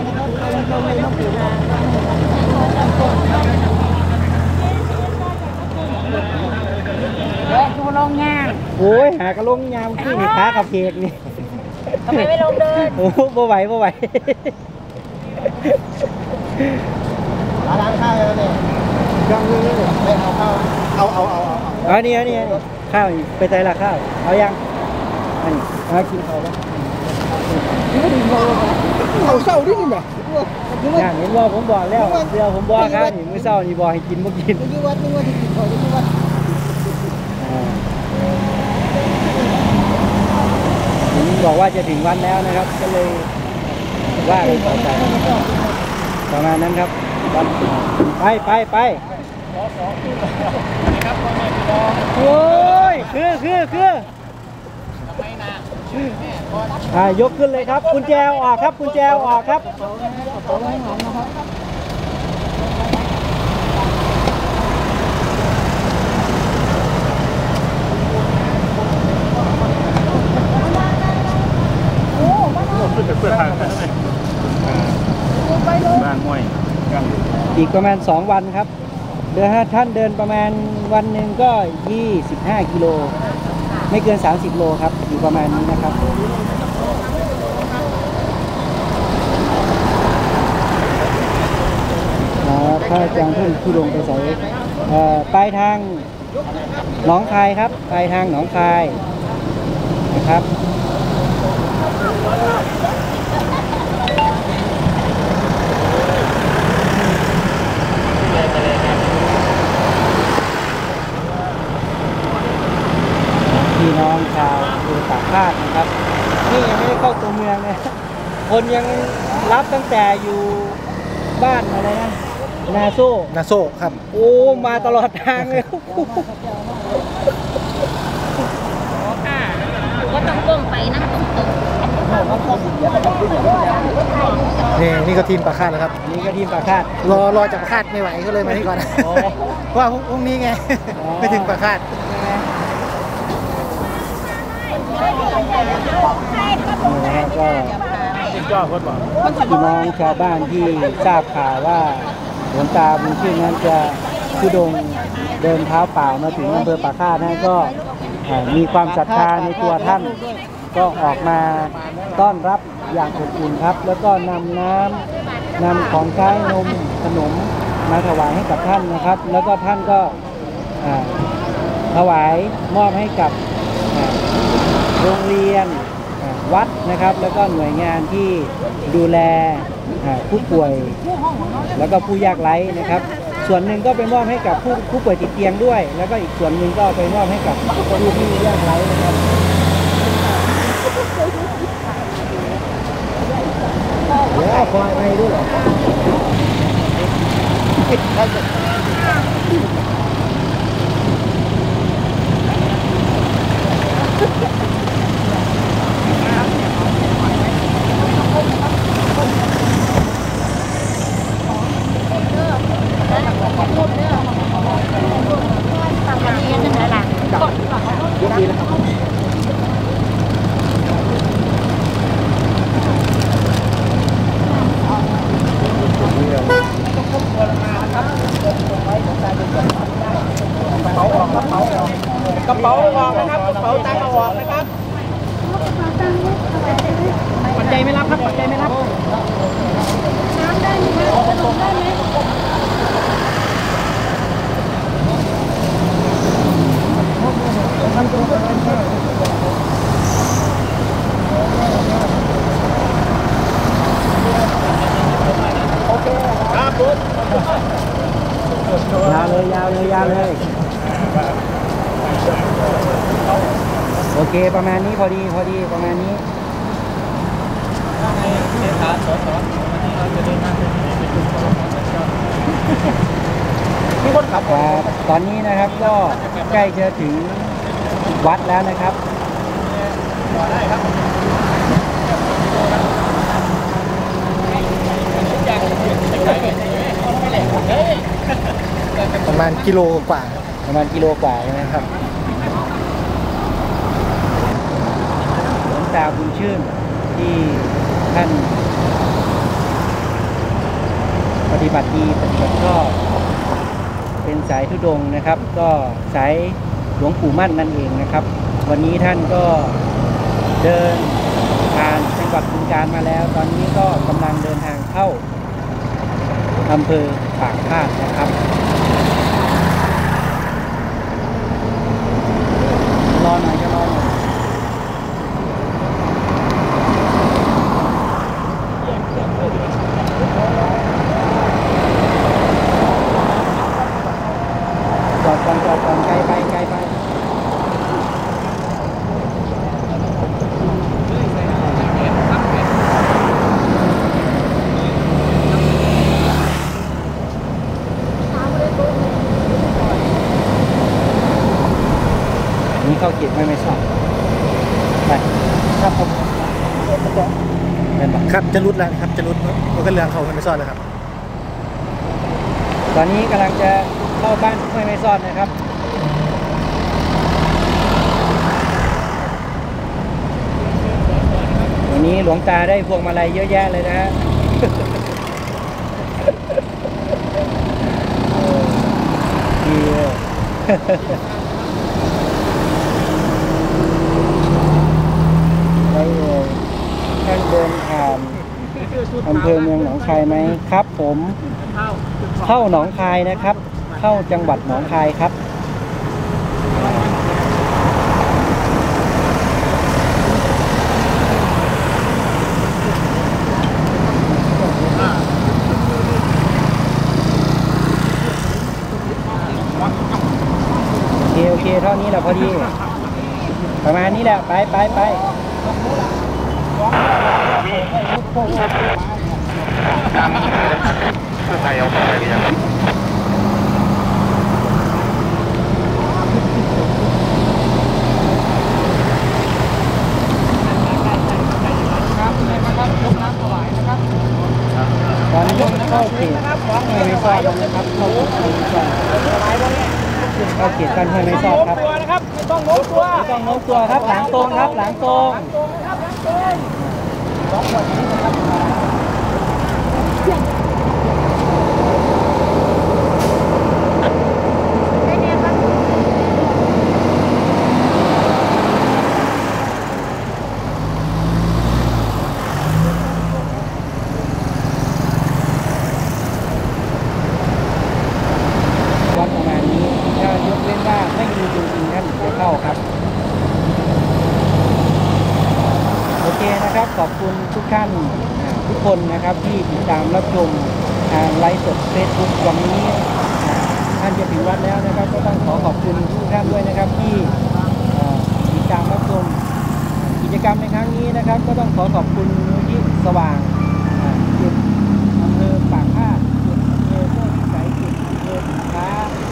ดูลงงานโอ้ยหากระลงยามขึ้นขากับเพกนี่ทำไมไม่ลงเดินโอ้บ่ไหวบ่ไหวร้านข้าวเลยยังเลยไม่เอาข้าวเอาเอาเอาเอาเอานี่เอานี่ข้าวไปใจละข้าวเอายังอันนี้เอากินข้าวแล้วเอาเศร้าดินี่แม่อย่างนี้ว่าผมบอกแล้วเดี๋ยวผมบอกครับนี่มื้อเช้านี่บอกให้กินบ่กินที่วัดที่วัดที่กินข้าวที่วัดผมบอกว่าจะถึงวันแล้วนะครับก็เลยว่าเลยต่อใจประมาณนั้นครับไปไปไปโอ้ยคือคือคืออ่ายกขึ้นเลยครับกุญแจออกครับกุญแจออกครับบ้านห้วยอีกประมาณสองวันครับเดินท่านเดินประมาณวันหนึ่งก็ยี่สิบห้ากิโลไม่เกินสามสิบโลครับอยู่ประมาณนี้นะครับพระอาจารย์เพิ่งที่ลงไปใส่ปลายทางหนองคายครับปลายทางหนองคายนะครับพี่น้องชาวอำเภอปากคาดนะครับนี่ยังไม่ได้เข้าตัวเมืองเลยคนยังรับตั้งแต่อยู่บ้านอะไรนะนาโซ่นาโซ่ครับโอ้มาตลอดทางเลยก็ต้องก้มไปนั่งตรงๆนี่นี่ก็ทีมปากคาดนะครับนี่ก็ทีมปากคาดรอรอจากปากคาดไม่ไหวก็เลยมาที่ก่อนว่าพรุ่งนี้ไงไม่ถึงปากคาดก็พี่น้องชาวบ้านที่ทราบข่าวว่าหลวงตาบุญชื่นนั้นจะทุดงเดินเท้าเปล่ามาถึงอำเภอปากคาดนั้นก็มีความศรัทธาในตัวท่านก็ออกมาต้อนรับอย่างอบอุ่นครับแล้วก็นำน้ำนำของใช้นมขนมมาถวายให้กับท่านนะครับ แล้วก็ท่านก็ถวายมอบให้กับโรงเรียนวัดนะครับแล้วก็หน่วยงานที่ดูแลผู้ป่วยแล้วก็ผู้ยากไร้นะครับส่วนหนึ่งก็ไปมอบให้กับผู้ผู้ป่วยติดเตียงด้วยแล้วก็อีกส่วนหนึ่งก็ไปมอบให้กับผู้ที่ยากไร้นะครับแล้วคอยไปด้วยเหรอประมาณนี้พอดีพอดีประมาณนี้ที่คนขับครับตอนนี้นะครับก็ใกล้จะถึงวัดแล้วนะครับประมาณกิโลกว่าประมาณกิโลกว่าใช่ไหมครับหลวงตาบุญชื่นที่ท่านปฏิบัติดีปฏิบัติชอบเป็นสายธุดงค์นะครับ ก็สายหลวงปู่มั่นนั่นเองนะครับ วันนี้ท่านก็เดินผ่านจังหวัดบึงกาฬมาแล้ว ตอนนี้ก็กำลังเดินทางเข้าอำเภอปากพาดนะครับรอหน่อยจะรอหน่อยจอดก่อนจอดก่อนไกลไปไกลไปนี่เข้าเก็บไม่ไม่สอบไปครับผมเป็นปะครับจะรุดแล้วครับจะรุดมันก็เรื่องเขาไม่ซ่อนแล้วครับตอนนี้กำลังจะเข้าบ้านห้วยไม่ซ่อนนะครับวันนี้หลวงตาได้พวงมาลัยเยอะแยะเลยนะฮะ ดีเลยไปเลยท่านเดินผ่านอำเภอเมืองหนองคายไหมครับผมเข้าหนองคายนะครับ เข้าจังหวัดหนองคายครับโอเคโอเคเท่านี้แหละพอดีประมาณนี้แหละไปไปไปตอนนี้เข้าเขตห้วยไม่ซ่อนแล้วนะครับเข้าเขตห้วยไม่ซ่อนเข้าเขตกันห้วยไม่ซ่อนครับตัวนะครับไม่ต้องโน้มตัวไม่ต้องโน้มตัวครับหลังตรงครับหลังตรง วัดประมาณนี้ถ้ายกเว้นว่าไม่มีจริงๆท่านถึงจะเข้าครับโอเคนะครับขอบคุณทุกท่านทุกคนนะครับที่ติดตามรับชมทางไลฟ์สดเฟซบุ๊กวันนี้ท่านจะถึงวัดแล้วนะครับก็ต้องขอขอบคุณทุกท่านด้วยนะครับที่ติดตามรับชมกิจกรรมในครั้งนี้นะครับ ก็ต้องขอขอบคุณมูลที่สว่างจุดอำเภอปากพาดจุดอำเภอโซ่พิสัยจุดอำเภอสินค้า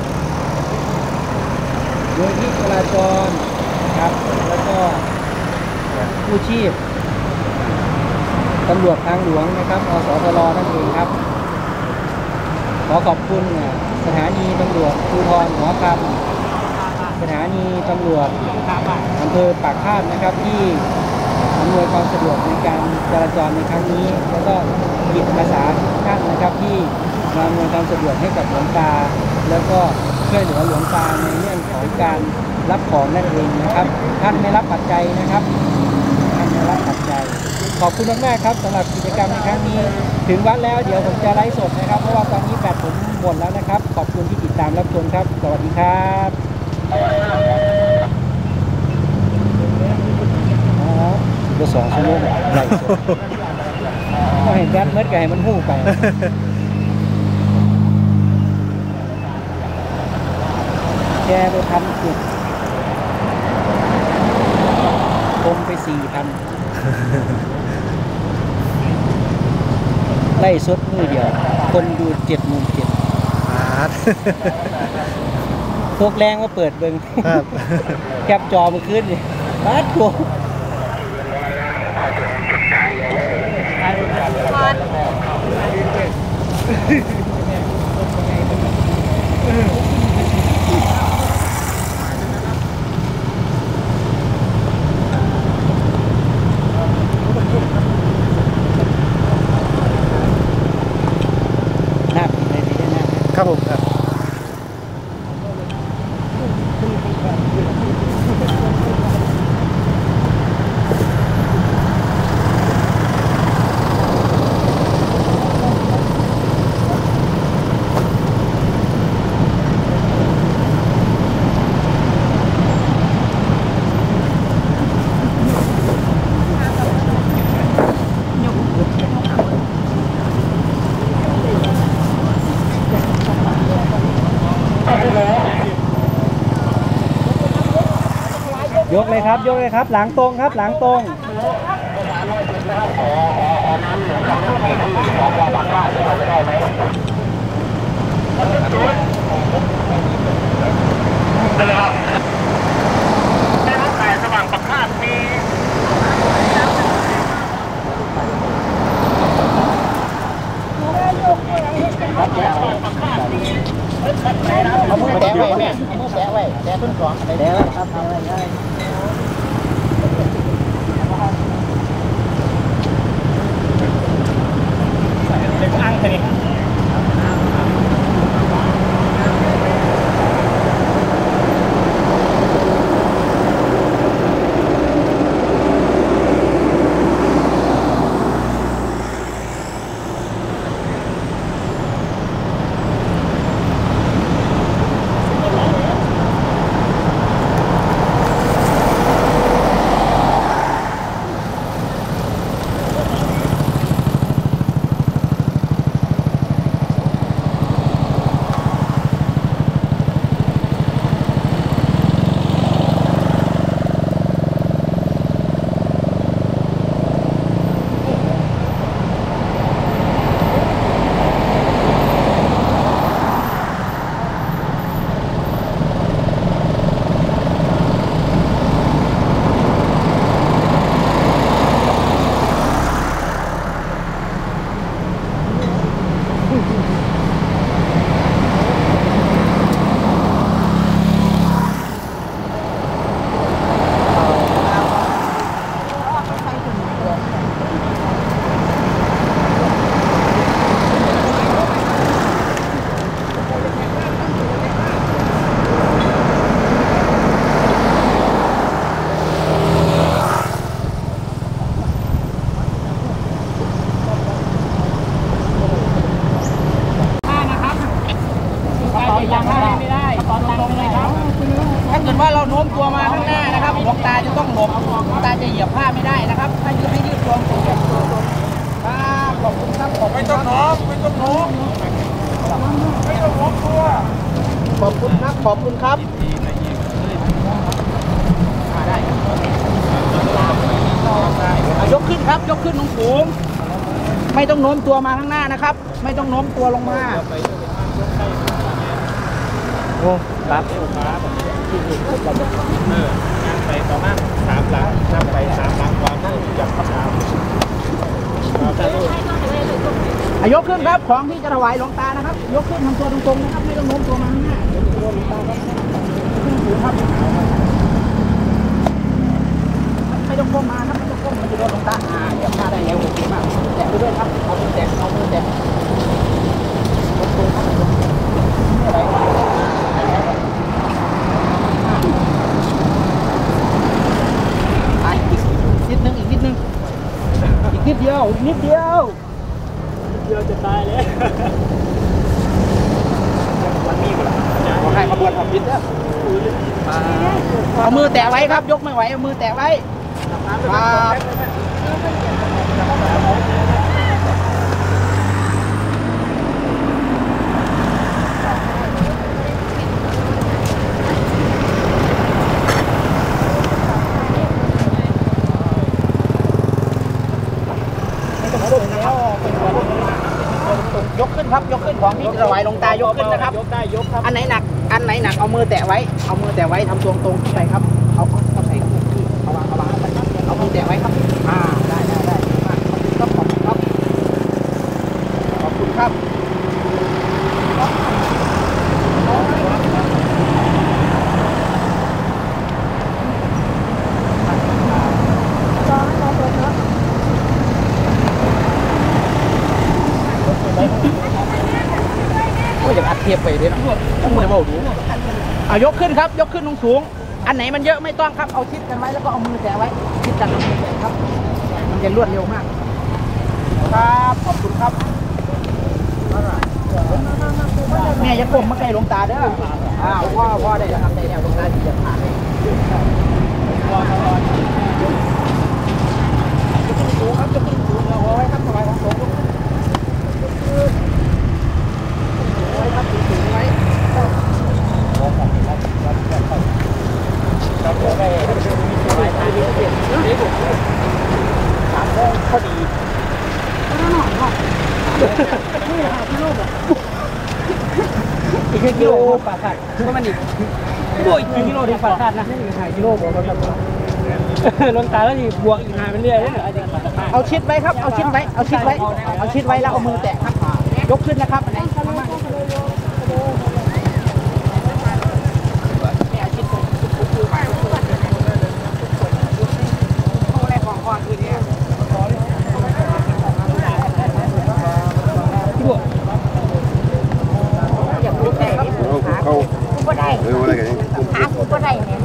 โดยที่จราจรนะครับแล้วก็กู้ชีพตำรวจทางหลวงนะครับอสทรนั่นเองครับขอขอบคุณสถานีตำรวจภูธรหัวคำสถานีตำรวจอำเภอปากพาดนะครับที่อำนวยความสะดวกในการจราจรในครั้งนี้แล้วก็จิตอาสาทุกท่านนะครับที่มาอำนวยความสะดวกให้กับหลวงตาแล้วก็ช่วยเหลือหลวงตาในเรื่องของการรับของนั่นเองนะครับท่านไม่รับปัจจัยนะครับท่านไม่รับปัจจัยขอบคุณมากๆครับสำหรับกิจกรรมในครั้งนี้ถึงวัดแล้วเดี๋ยวผมจะไลฟ์สดนะครับเพราะว่าตอนนี้แบตผมหมดแล้วนะครับขอบคุณที่ติดตามรับชมครับสวัสดีครับก็สองชั่วโมงไลฟ์สดไม่เห็นแบตเมื่อไก่มันหู้ไปแกไปทำจุดคงไปสี่พันไล่สดมือเดียวคนดูเจ็ดหมื่นเจ็ดอาร์ตพวกแรงมาเปิดเบิ้งครับแคปจอมาขึ้นเลยบาดตัวหน้าเป็นอะไรดีนะครับผมครับยกเลยครับยกเลยครับหลังตรงครับหลังตรงเอามือแตะไว้แม่เอามือแตะไว้แตะต้นสองอะไรแตะไว้ครับเอาไว้ได้เด็กอังทีนี้ถ้าเกิดว่าเราโน้มตัวมาข้างหน้านะครับหลวงตาจะต้องหลบหลวงตาจะเหยียบผ้าไม่ได้นะครับให้ยืดให้ยืดตัวตรงครับขอบคุณครับไม่ต้องโน้มไม่ต้องโน้มไม่ต้องโน้มตัวขอบคุณครับขอบคุณครับยกขึ้นครับยกขึ้นลงสูงไม่ต้องโน้มตัวมาข้างหน้านะครับไม่ต้องโน้มตัวลงมาโอ้ครับครับที่นี่เออไปประมาณสามหลังนั่งไปสามหลังความนั่งจับข้าวสารยกขึ้นครับของที่จะถวายหลวงตานะครับยกขึ้นทำตัวตรงๆนะครับไม่ต้องโน้มตัวมาข้างหน้าตัวหลวงตาครับขึ้นสูงครับไม่ต้องก้มมาครับไม่ต้องก้มมันจะโดนหลวงตาอ่าเหยียบหน้าได้แล้วโอเคมากแตะไปด้วยครับเอามือแตะเอามือแตะตรงๆครับอะไรนิดนึงอีกนิดนึงอีกนิดเดียวอีกนิดเดียวนิดเดียวจะตายเลยวันนี้ขอให้ขบวนขับพิษนะเอามือแตะไว้ครับยกไม่ไหวเอามือแตะไว้ครับครับยกขึ้นของที่ถวายหลวงตายกขึ้นนะครับยกได้ยกครับอันไหนหนักอันไหนหนักเอามือแตะไว้เอามือแตะไว้ทำตรงตรงขึ้นไปครับเอาเอาใส่ที่เอาวางเอาวางเอามือแตะไว้ครับอ่าได้ได้ได้ขอบคุณครับขอบคุณครับขอบคุณครับอยากอัดเทียบไปด้วยนะต้องมือเบาดูเอายกขึ้นครับยกขึ้นลงสูงอันไหนมันเยอะไม่ต้องครับเอาชิดกันไว้แล้วก็เอามือแตะไว้ชิดกันเอามือแตะครับมันจะรวดเร็วมากครับขอบคุณครับแม่จะกลมมาใกล้หลวงตาเด้ออ้าวพ่อพ่อได้จะทำได้แล้วหลวงตาที่จะผ่านสูงครับจะขึ้นสูงเอาไว้ครับสบายของสูงครับถึงไว้ครับผมไม่สบายใจดีเปลี่ยนนี่ผมสามโมงพอดีก็หน่อยเนาะนี่หากิโลแบบอีกกิโลปลาขาดก็มันอีกกิโลอีกกิโลที่ปลาขาดนะนี่หากิโลบอกเราลงตาแล้วที่บวกอีกหาไปเรื่อยเอาชิดไว้ครับเอาชิดไว้เอาชิดไว้เอาชิดไว้แล้วเอามือแตะครับยกขึ้นนะครับอันไหนเขาก็ได้เอออะไรกันนี่หากูก็ได้เนี่ย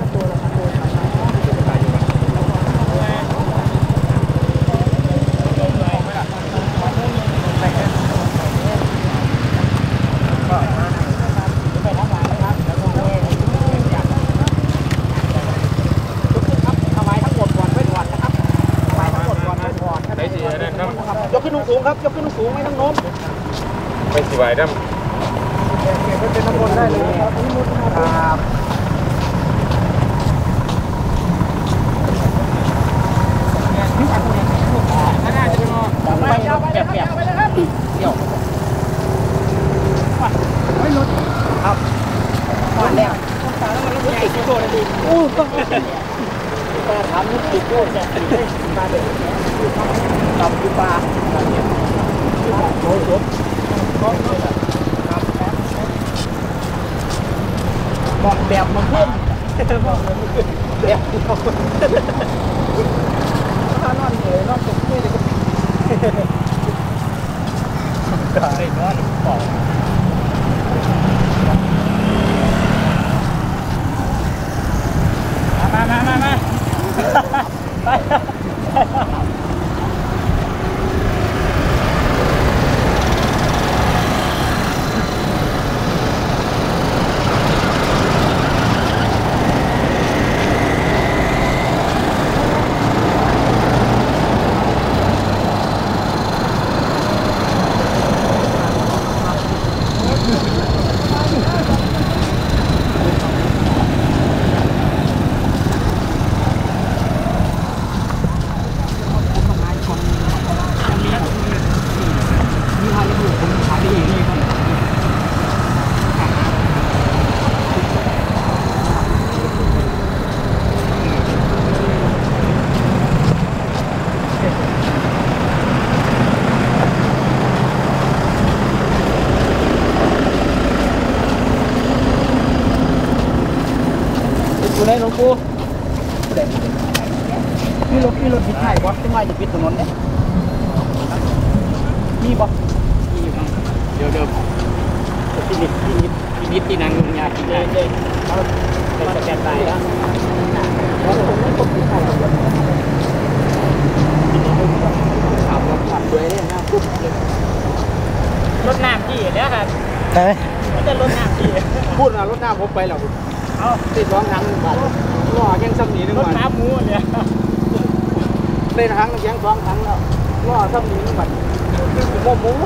ยกขึ้นสูงครับยกขึ้นสูงไม่ต้องโน้มไม่สิไหวดั้มเก็บไว้เป็นน้ำมนต์ได้เลยครับครับน่าจะเป็นไปแบบแบบไปเลยครับเดี๋ยวไม่ลดครับมาแล้วตาแล้วมันใหญ่ที่สุดเลยโอ้ต้องปลาถามนี่ติดโคตรจะติดได้ปลาเด็กตับปลาโอ้โหบอกแบบมันเพิ่มบอกแบบถ้านอนเหนื่อยนอนตกที่เลยก็ได้นอนบอกมามามามาไปได้หลวงปู่นี่รถนี่รถพิษไทยบอสที่มาจะปิดถนนเนี่ยมีบอสมีอยู่มั้งเดี๋ยวเดี๋ยวที่นิดที่นิดที่นิดที่นั่งงานที่นั่งเลยเขาเป็นสแกนไลน์แล้วแล้วผมไม่ตกพิษไทยขับรถขับด้วยเนี่ยนะรถน้ำที่เนี่ยครับเฮ้ยมันจะรถน้ำที่พูดนะรถน้ำผมไปหรอเอาติดร้องทางบาทล้อยังซ้ำหนีนึงวันรถน้ำหมูเนี่ยเล่นทางยังสองทางแล้วล้อซ้ำหนีนึงวันโมหมู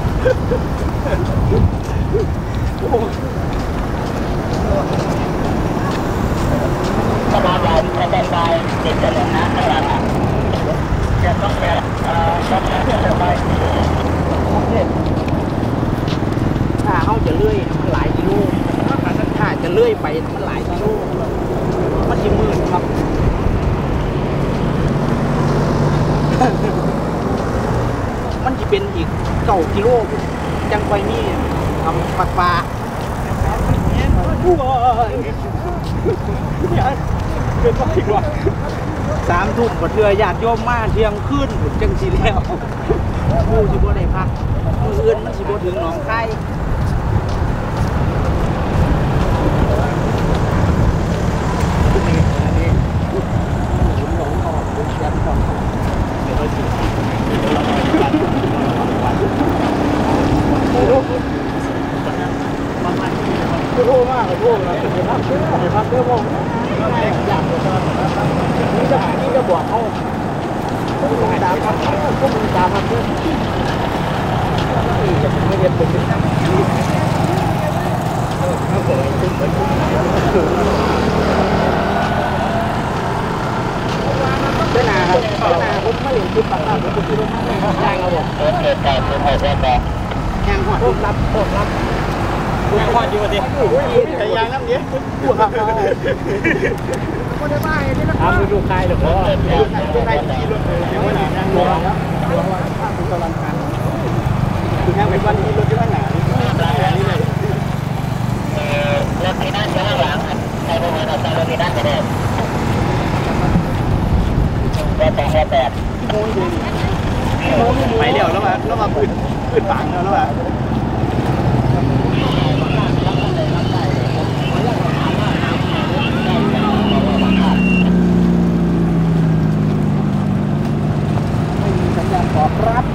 สบายใจแต่แต่ใจเด็ดจะเลยนะขนาดนั้นแกต้องแบบต้องแบบสบายเลื่อยไปมันหลายกิโลมันจะมืดครับมันจะเป็นอีกเก้ากิโลจังไปนี่ทำปลาปลาเป็นว่าอีกว่าสามทุ่มกว่าเทือญาติโยมมาเที่ยงคืนถึงจังสีแล้วผู้สิบ่ได้พักมืออื่นมันสิบ่ถึงหนองคายโทษมากเลยโทษนะเดี๋ยวพักเดี๋ยวพักเดี๋ยวผมอยากนี่จะนี่จะบวกเขาพวกมึงตามพักพวกมึงตามพักเพื่อนจะไม่เรียนเป็นครับเจ้าหน้าครับเจ้าหน้าผมไม่เห็นคลิปปากหน้าผมคิดว่าไม่ได้ครับผมแข่งหอดรับโทษรับแข่งหอดอยู่ดิใจยางน้ำเยอะทำดูใครหรือเปล่าดูใครที่รถเดี๋ยววันนี้นั่งรอครับรอว่าถ้าคุณกำลังทานคุณนั่งเป็นวันที่รถที่ว่าหนานี่เลยรถที่นั่งข้างหลังใครรู้ไหมเราใช้รถที่นั่งไปเนี่ยแปดแปดแปดไปเร็วแล้วมาแล้วมาปืนปืนฝังแล้วแล้วมาตอบรับ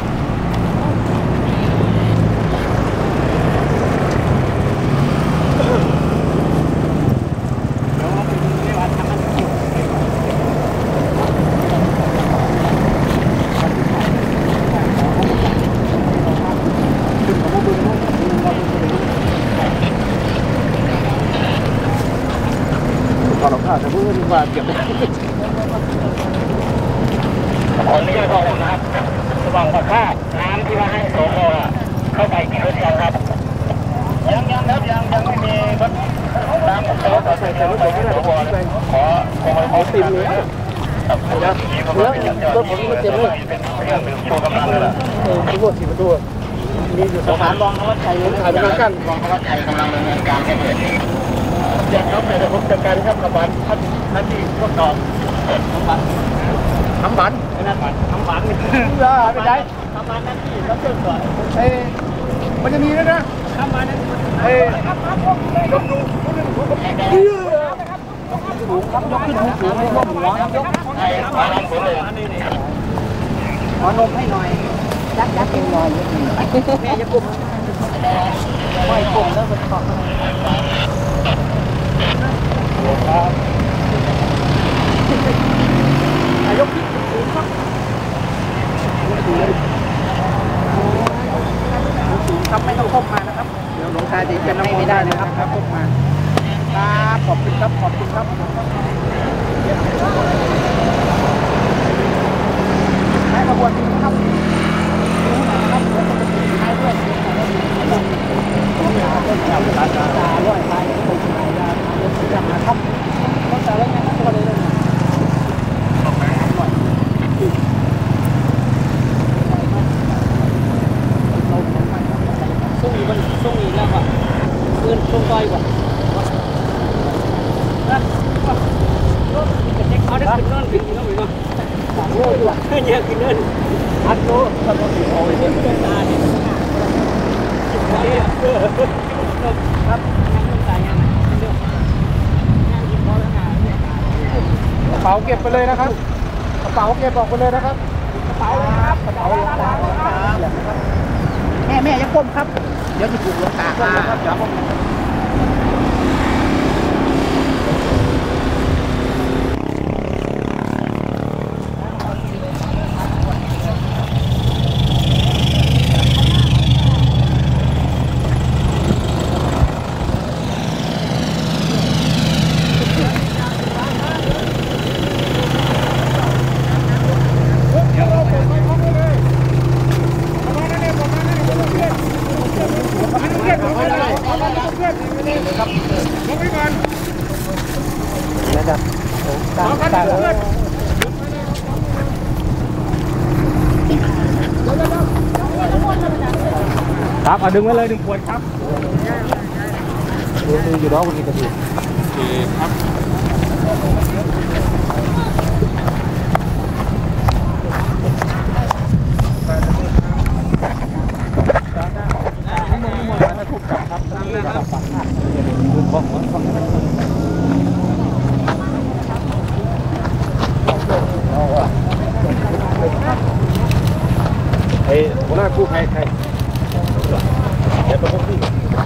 ตอนเราผ่านจะพูดว่าเก็บคนนี้ก็ต้องนะครับสว่างประภาสน้ำที่ว่าให้โสมเข้าไปกี่รถยังครับยังยังครับยังยังไม่มีรถน้ำเขาขอใส่รถผมไม่ได้ขอขอขอติมเลยแล้วแล้วรถผมมันเจ็บเลยเป็นโชว์กำลังเลยล่ะเออที่พวกสี่ประตูมีอยู่สองรองเขาว่าใช้ถ่ายเป็นกันรองเขาว่าใช้กำลังดำเนินการแค่ไหนอย่างครับในระบบจัดการครับกับบ้านท่านท่านที่พวกต่อทำบันทำบันทำบันเออไปไหนทำบันนั่นที่รับเชิญก่อนเอ้มันจะมีด้วยนะทำบันนั่นเอ้ยกดูคนหนึ่งคนเดียวถูกครับยกขึ้นถูกไม่ยกหัวยกให้ขอนมเลยขอนมให้หน่อยยักยักเองหน่อยแม่จะกลุ่มไม่กลุ่มแล้วมันขอบครับนายกที่สูงครับสูงครับไม่ต้องพกมานะครับเดี๋ยวหลวงตาจะจะนั่งไม่ได้นะครับถ้าพกมาครับขอบคุณครับขอบคุณครับให้ขบวนนี้ครับตาตาร้อยไปคนไทยยาอยากหาครับก็แต่ละอย่างก็เลยส่งอีมันส่งอีแล้วว่ะเงินส่งไปว่ะนะเอาได้ขึ้นนอนขึ้นนอนขึ้นนอนสามโลดีกว่าเนี่ยขึ้นเงินอัดโลทำตัวสีโอ้ยเนี่ยตาเนี่ยครับยังไม่ตายยังเดี๋ยวยังกินพอแล้วนะกระเป๋าเก็บไปเลยนะครับกระเป๋าเก็บออกไปเลยนะครับกระเป๋าครับกระเป๋าลงตาแม่แม่ยังก้มครับเดี๋ยวจะถูกลงตาครับเดี๋ยวผมเอาดึงไว้เลยดึงขวดครับดูดูอยู่รอบวันนี้ก็ดีโอเคครับไอ้หัวหน้ากู้ภัยใครเดี๋ยวไปพบพี่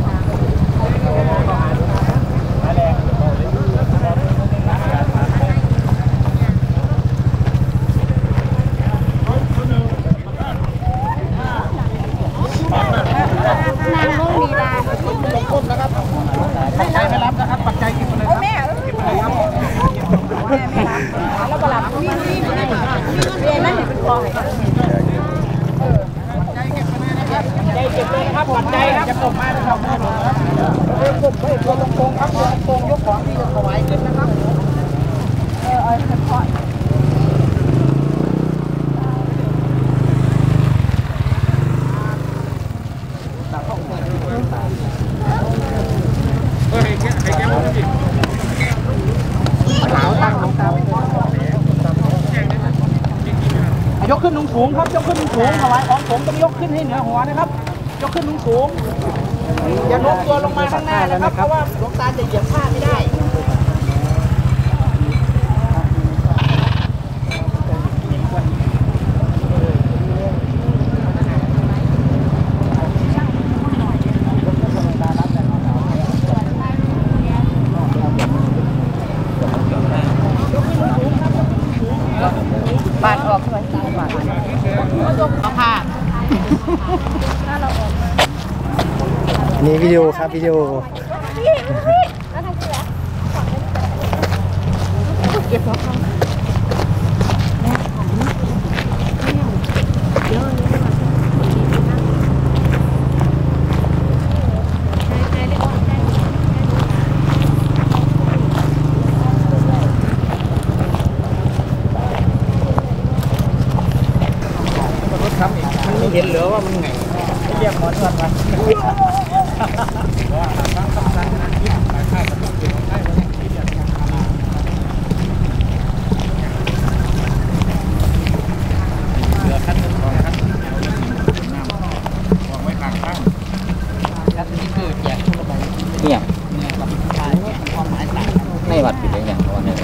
ปัจจัยไม่รับนะครับปัจจัยกินไปเลยครับกินไปเลยครับแล้วก็รับนี่นี่นี่เรียนนั่นเป็นคอใจเก็บเลยนะครับปัจจัยครับจะกบมาเป็นของแม่ผมเฮ้ยกบเฮ้ยตัวตรงๆครับตัวตรงยกของที่จะถวายขึ้นนะครับเออเอาเฉพาะยกขึ้นสูงครับยกขึ้นสูงถวายของผมต้องยกขึ้นให้เหนือหัวนะครับยกขึ้นสูงอย่าโน้มตัวลงมาข้างหน้านะครับเพราะว่าหลวงตาจะเหยียบผ้าไม่ได้บาดออกเลยบาดเอาผ้านี่วิดีโอครับวิดีโอเห็นเหลือว่ามันไงเรียกหมอนวดมาเหลือขั้นหนึ่งก่อนครับวางไว้ข้างข้างครับนี่คือแจกทุกระบายเนี่ยเนี่ยกับความหมายต่างไม่วัดผิดอะไรอย่างตอนนี้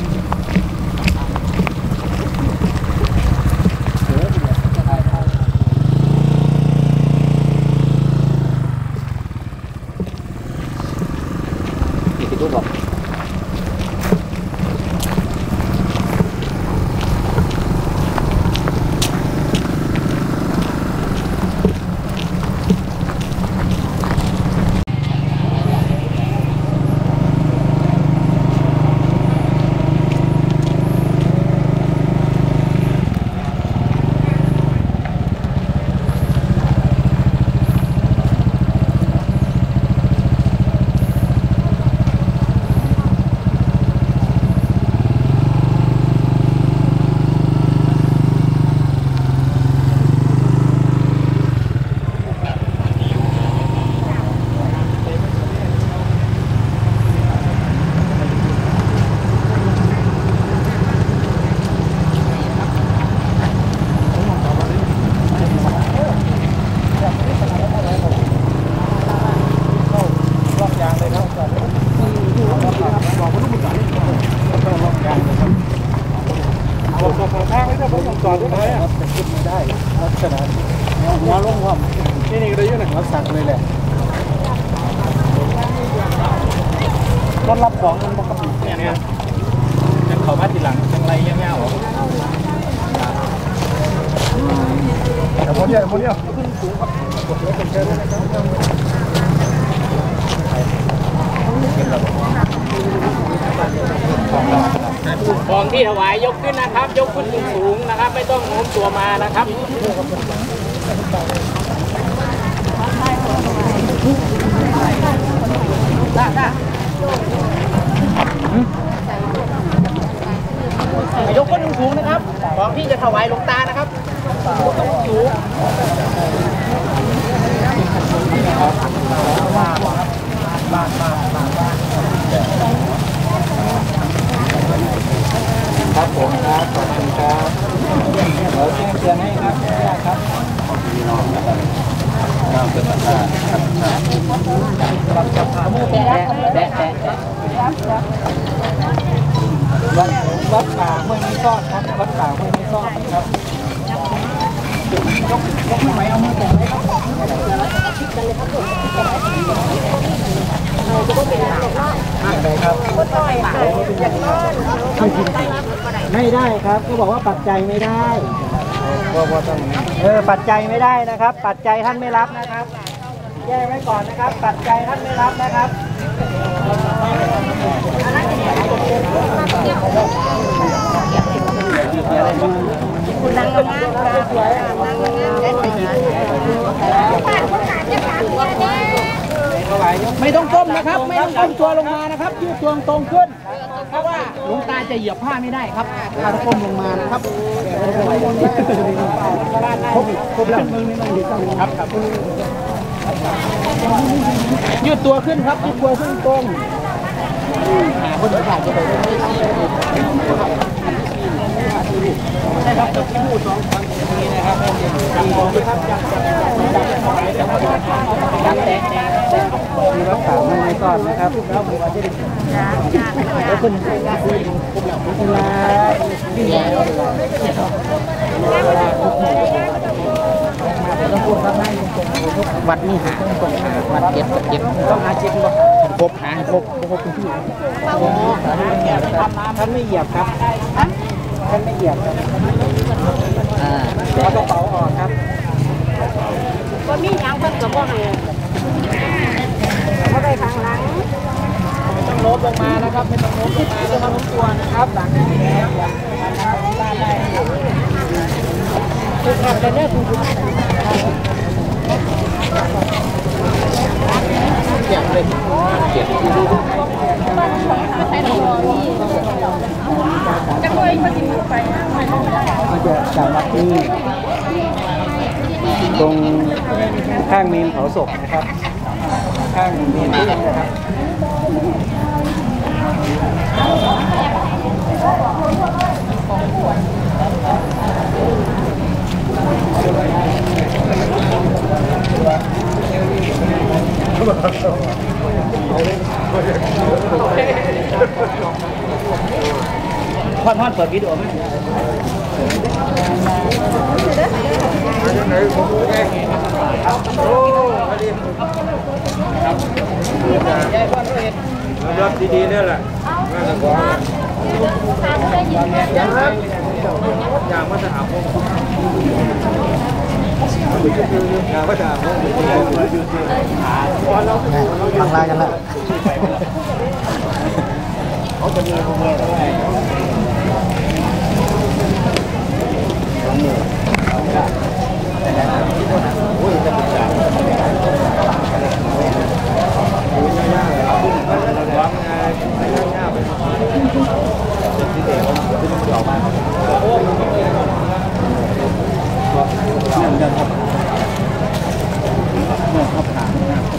หัวลงหัวนี่นี่ก็ได้เยอะหน่อยรับสั่งเลยแหละรถรับของมันปกติเนี่ยเนี่ยจะเข้ามาทีหลังจังไรเงี้ยเงี้ยหรอแต่โมเดลโมเดลขึ้นสูงครับกดรถเป็นเชิญของที่ถวายยกขึ้นนะครับยกขึ้นสูงนะครับไม่ต้องโน้มตัวมานะครับได้ได้ยกขึ้นสูงนะครับของที่จะถวายหลวงตานะครับยกขึ้นสูงแดะแดะวัดวัดป่าห้วยมีซ่อนครับวัดป่าห้วยมีซ่อนครับยกยกไม่ไหวเอามือแตะไว้ครับไม่ได้ครับก็บอกว่าปัจจัยไม่ได้เออปัจจัยไม่ได้นะครับปัจจัยท่านไม่รับนะครับแยกไว้ก่อนนะครับปัจจัยท่านไม่รับนะครับคุณนางงามสวยนางงามได้ไปยินไม่ต้องก้มนะครับไม่ต้องก้มตัวลงมานะครับยืดตัวตรงขึ้นเพราะว่าหลวงตาจะเหยียบผ้าไม่ได้ครับถ้าก้มลงมานะครับครบครบแล้วครับครับยืดตัวขึ้นครับยืดตัวขึ้นตรงคนผ่านจะไปได้ใช่ครับจะพูดสองครั้งนี้นะครับครับจับจับแตะแตะมีรักษาไม่ไม่ก่อนนะครับแล้วผมจะได้แล้วคุณคุณลาที่ไหนต้องพูดครับวัดนี่หาวัดเจ็บเจ็บต้องหาเจ็บบ่ครบหาครบครบคุณพี่ท่านไม่เหยียบครับท่านไม่เหยียบครับอ่าเอากระเป๋าออกครับก็มีอย่างเพิ่งกับว่าไงเขาได้ทางหลังไม่ต้องโน้มลงมานะครับไม่ต้องโน้มลงมาแล้วครับตัวนะครับหลังนี้แล้วได้คือขับไปเนี่ยคุณเก็บเลยเก็บจะคุยมาสิไปมาจากวัดนี้ตรงข้างเมนเผาศพนะครับข้างเมนที่นะครับพอดพอดเปิดวิดีโอไหมรถดีๆนี่แหละอย่างครับอย่างมาตรฐานพวกอย่างมาตรฐานพวกทางลายกันละเขาจะมีพวกนี้ด้วยโอ้ยจะเป็นจ่าว้างไงไม่ง่ายง่ายไปที่เดียวที่มันจะออกมาโอ้เดินเดินครับเดินครับขา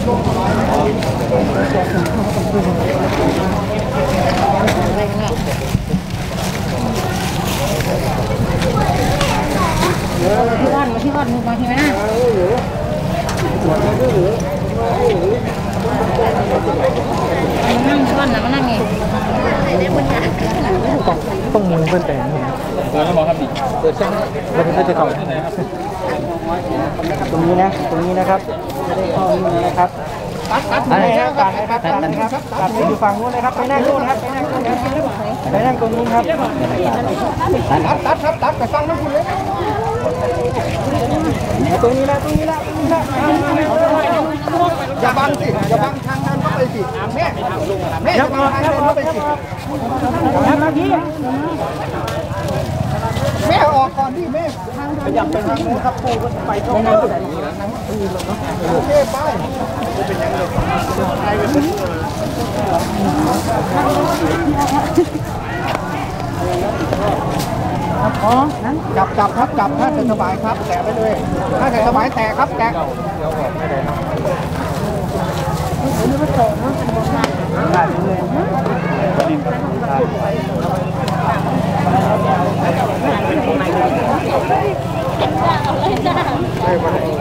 ที่วัดมาที่วัดมึงมาที่ไหนนะมันนั่งที่วัดนะมันนั่งไงต้องต้องมุงเพื่อนแต่งเปิดให้มองครับนี่เปิดช่องวันนี้ก็จะต่อตรงนี้นะตรงนี้นะครับจะได้ข้อมูลนะครับตัดตัดไหนครับตัดนะครับตัดนะครับตัดอยู่ฝั่งนู้นนะครับไปนั่งนู้นครับไปนั่งนู้นครับไปนั่งตรงนู้นครับตัดตัดครับตัดไปฟังน้ำคุณเลยตรงนี้ละตรงนี้ละตรงนี้ละอย่าบังสิอย่าบังทางเดินเข้าไปสิแม่แม่อย่าบังทางเดินเข้าไปสิแม่ออกก่อนดิแม่ขยับไปทางนู้นครับปูไปตรงนั้นโอเคไปเป็นยังไงอ๋อนั้นจับจับครับจับถ้าจะสบายครับแตะไปเลยถ้าจะสบายแตะครับแตะเลยจ้า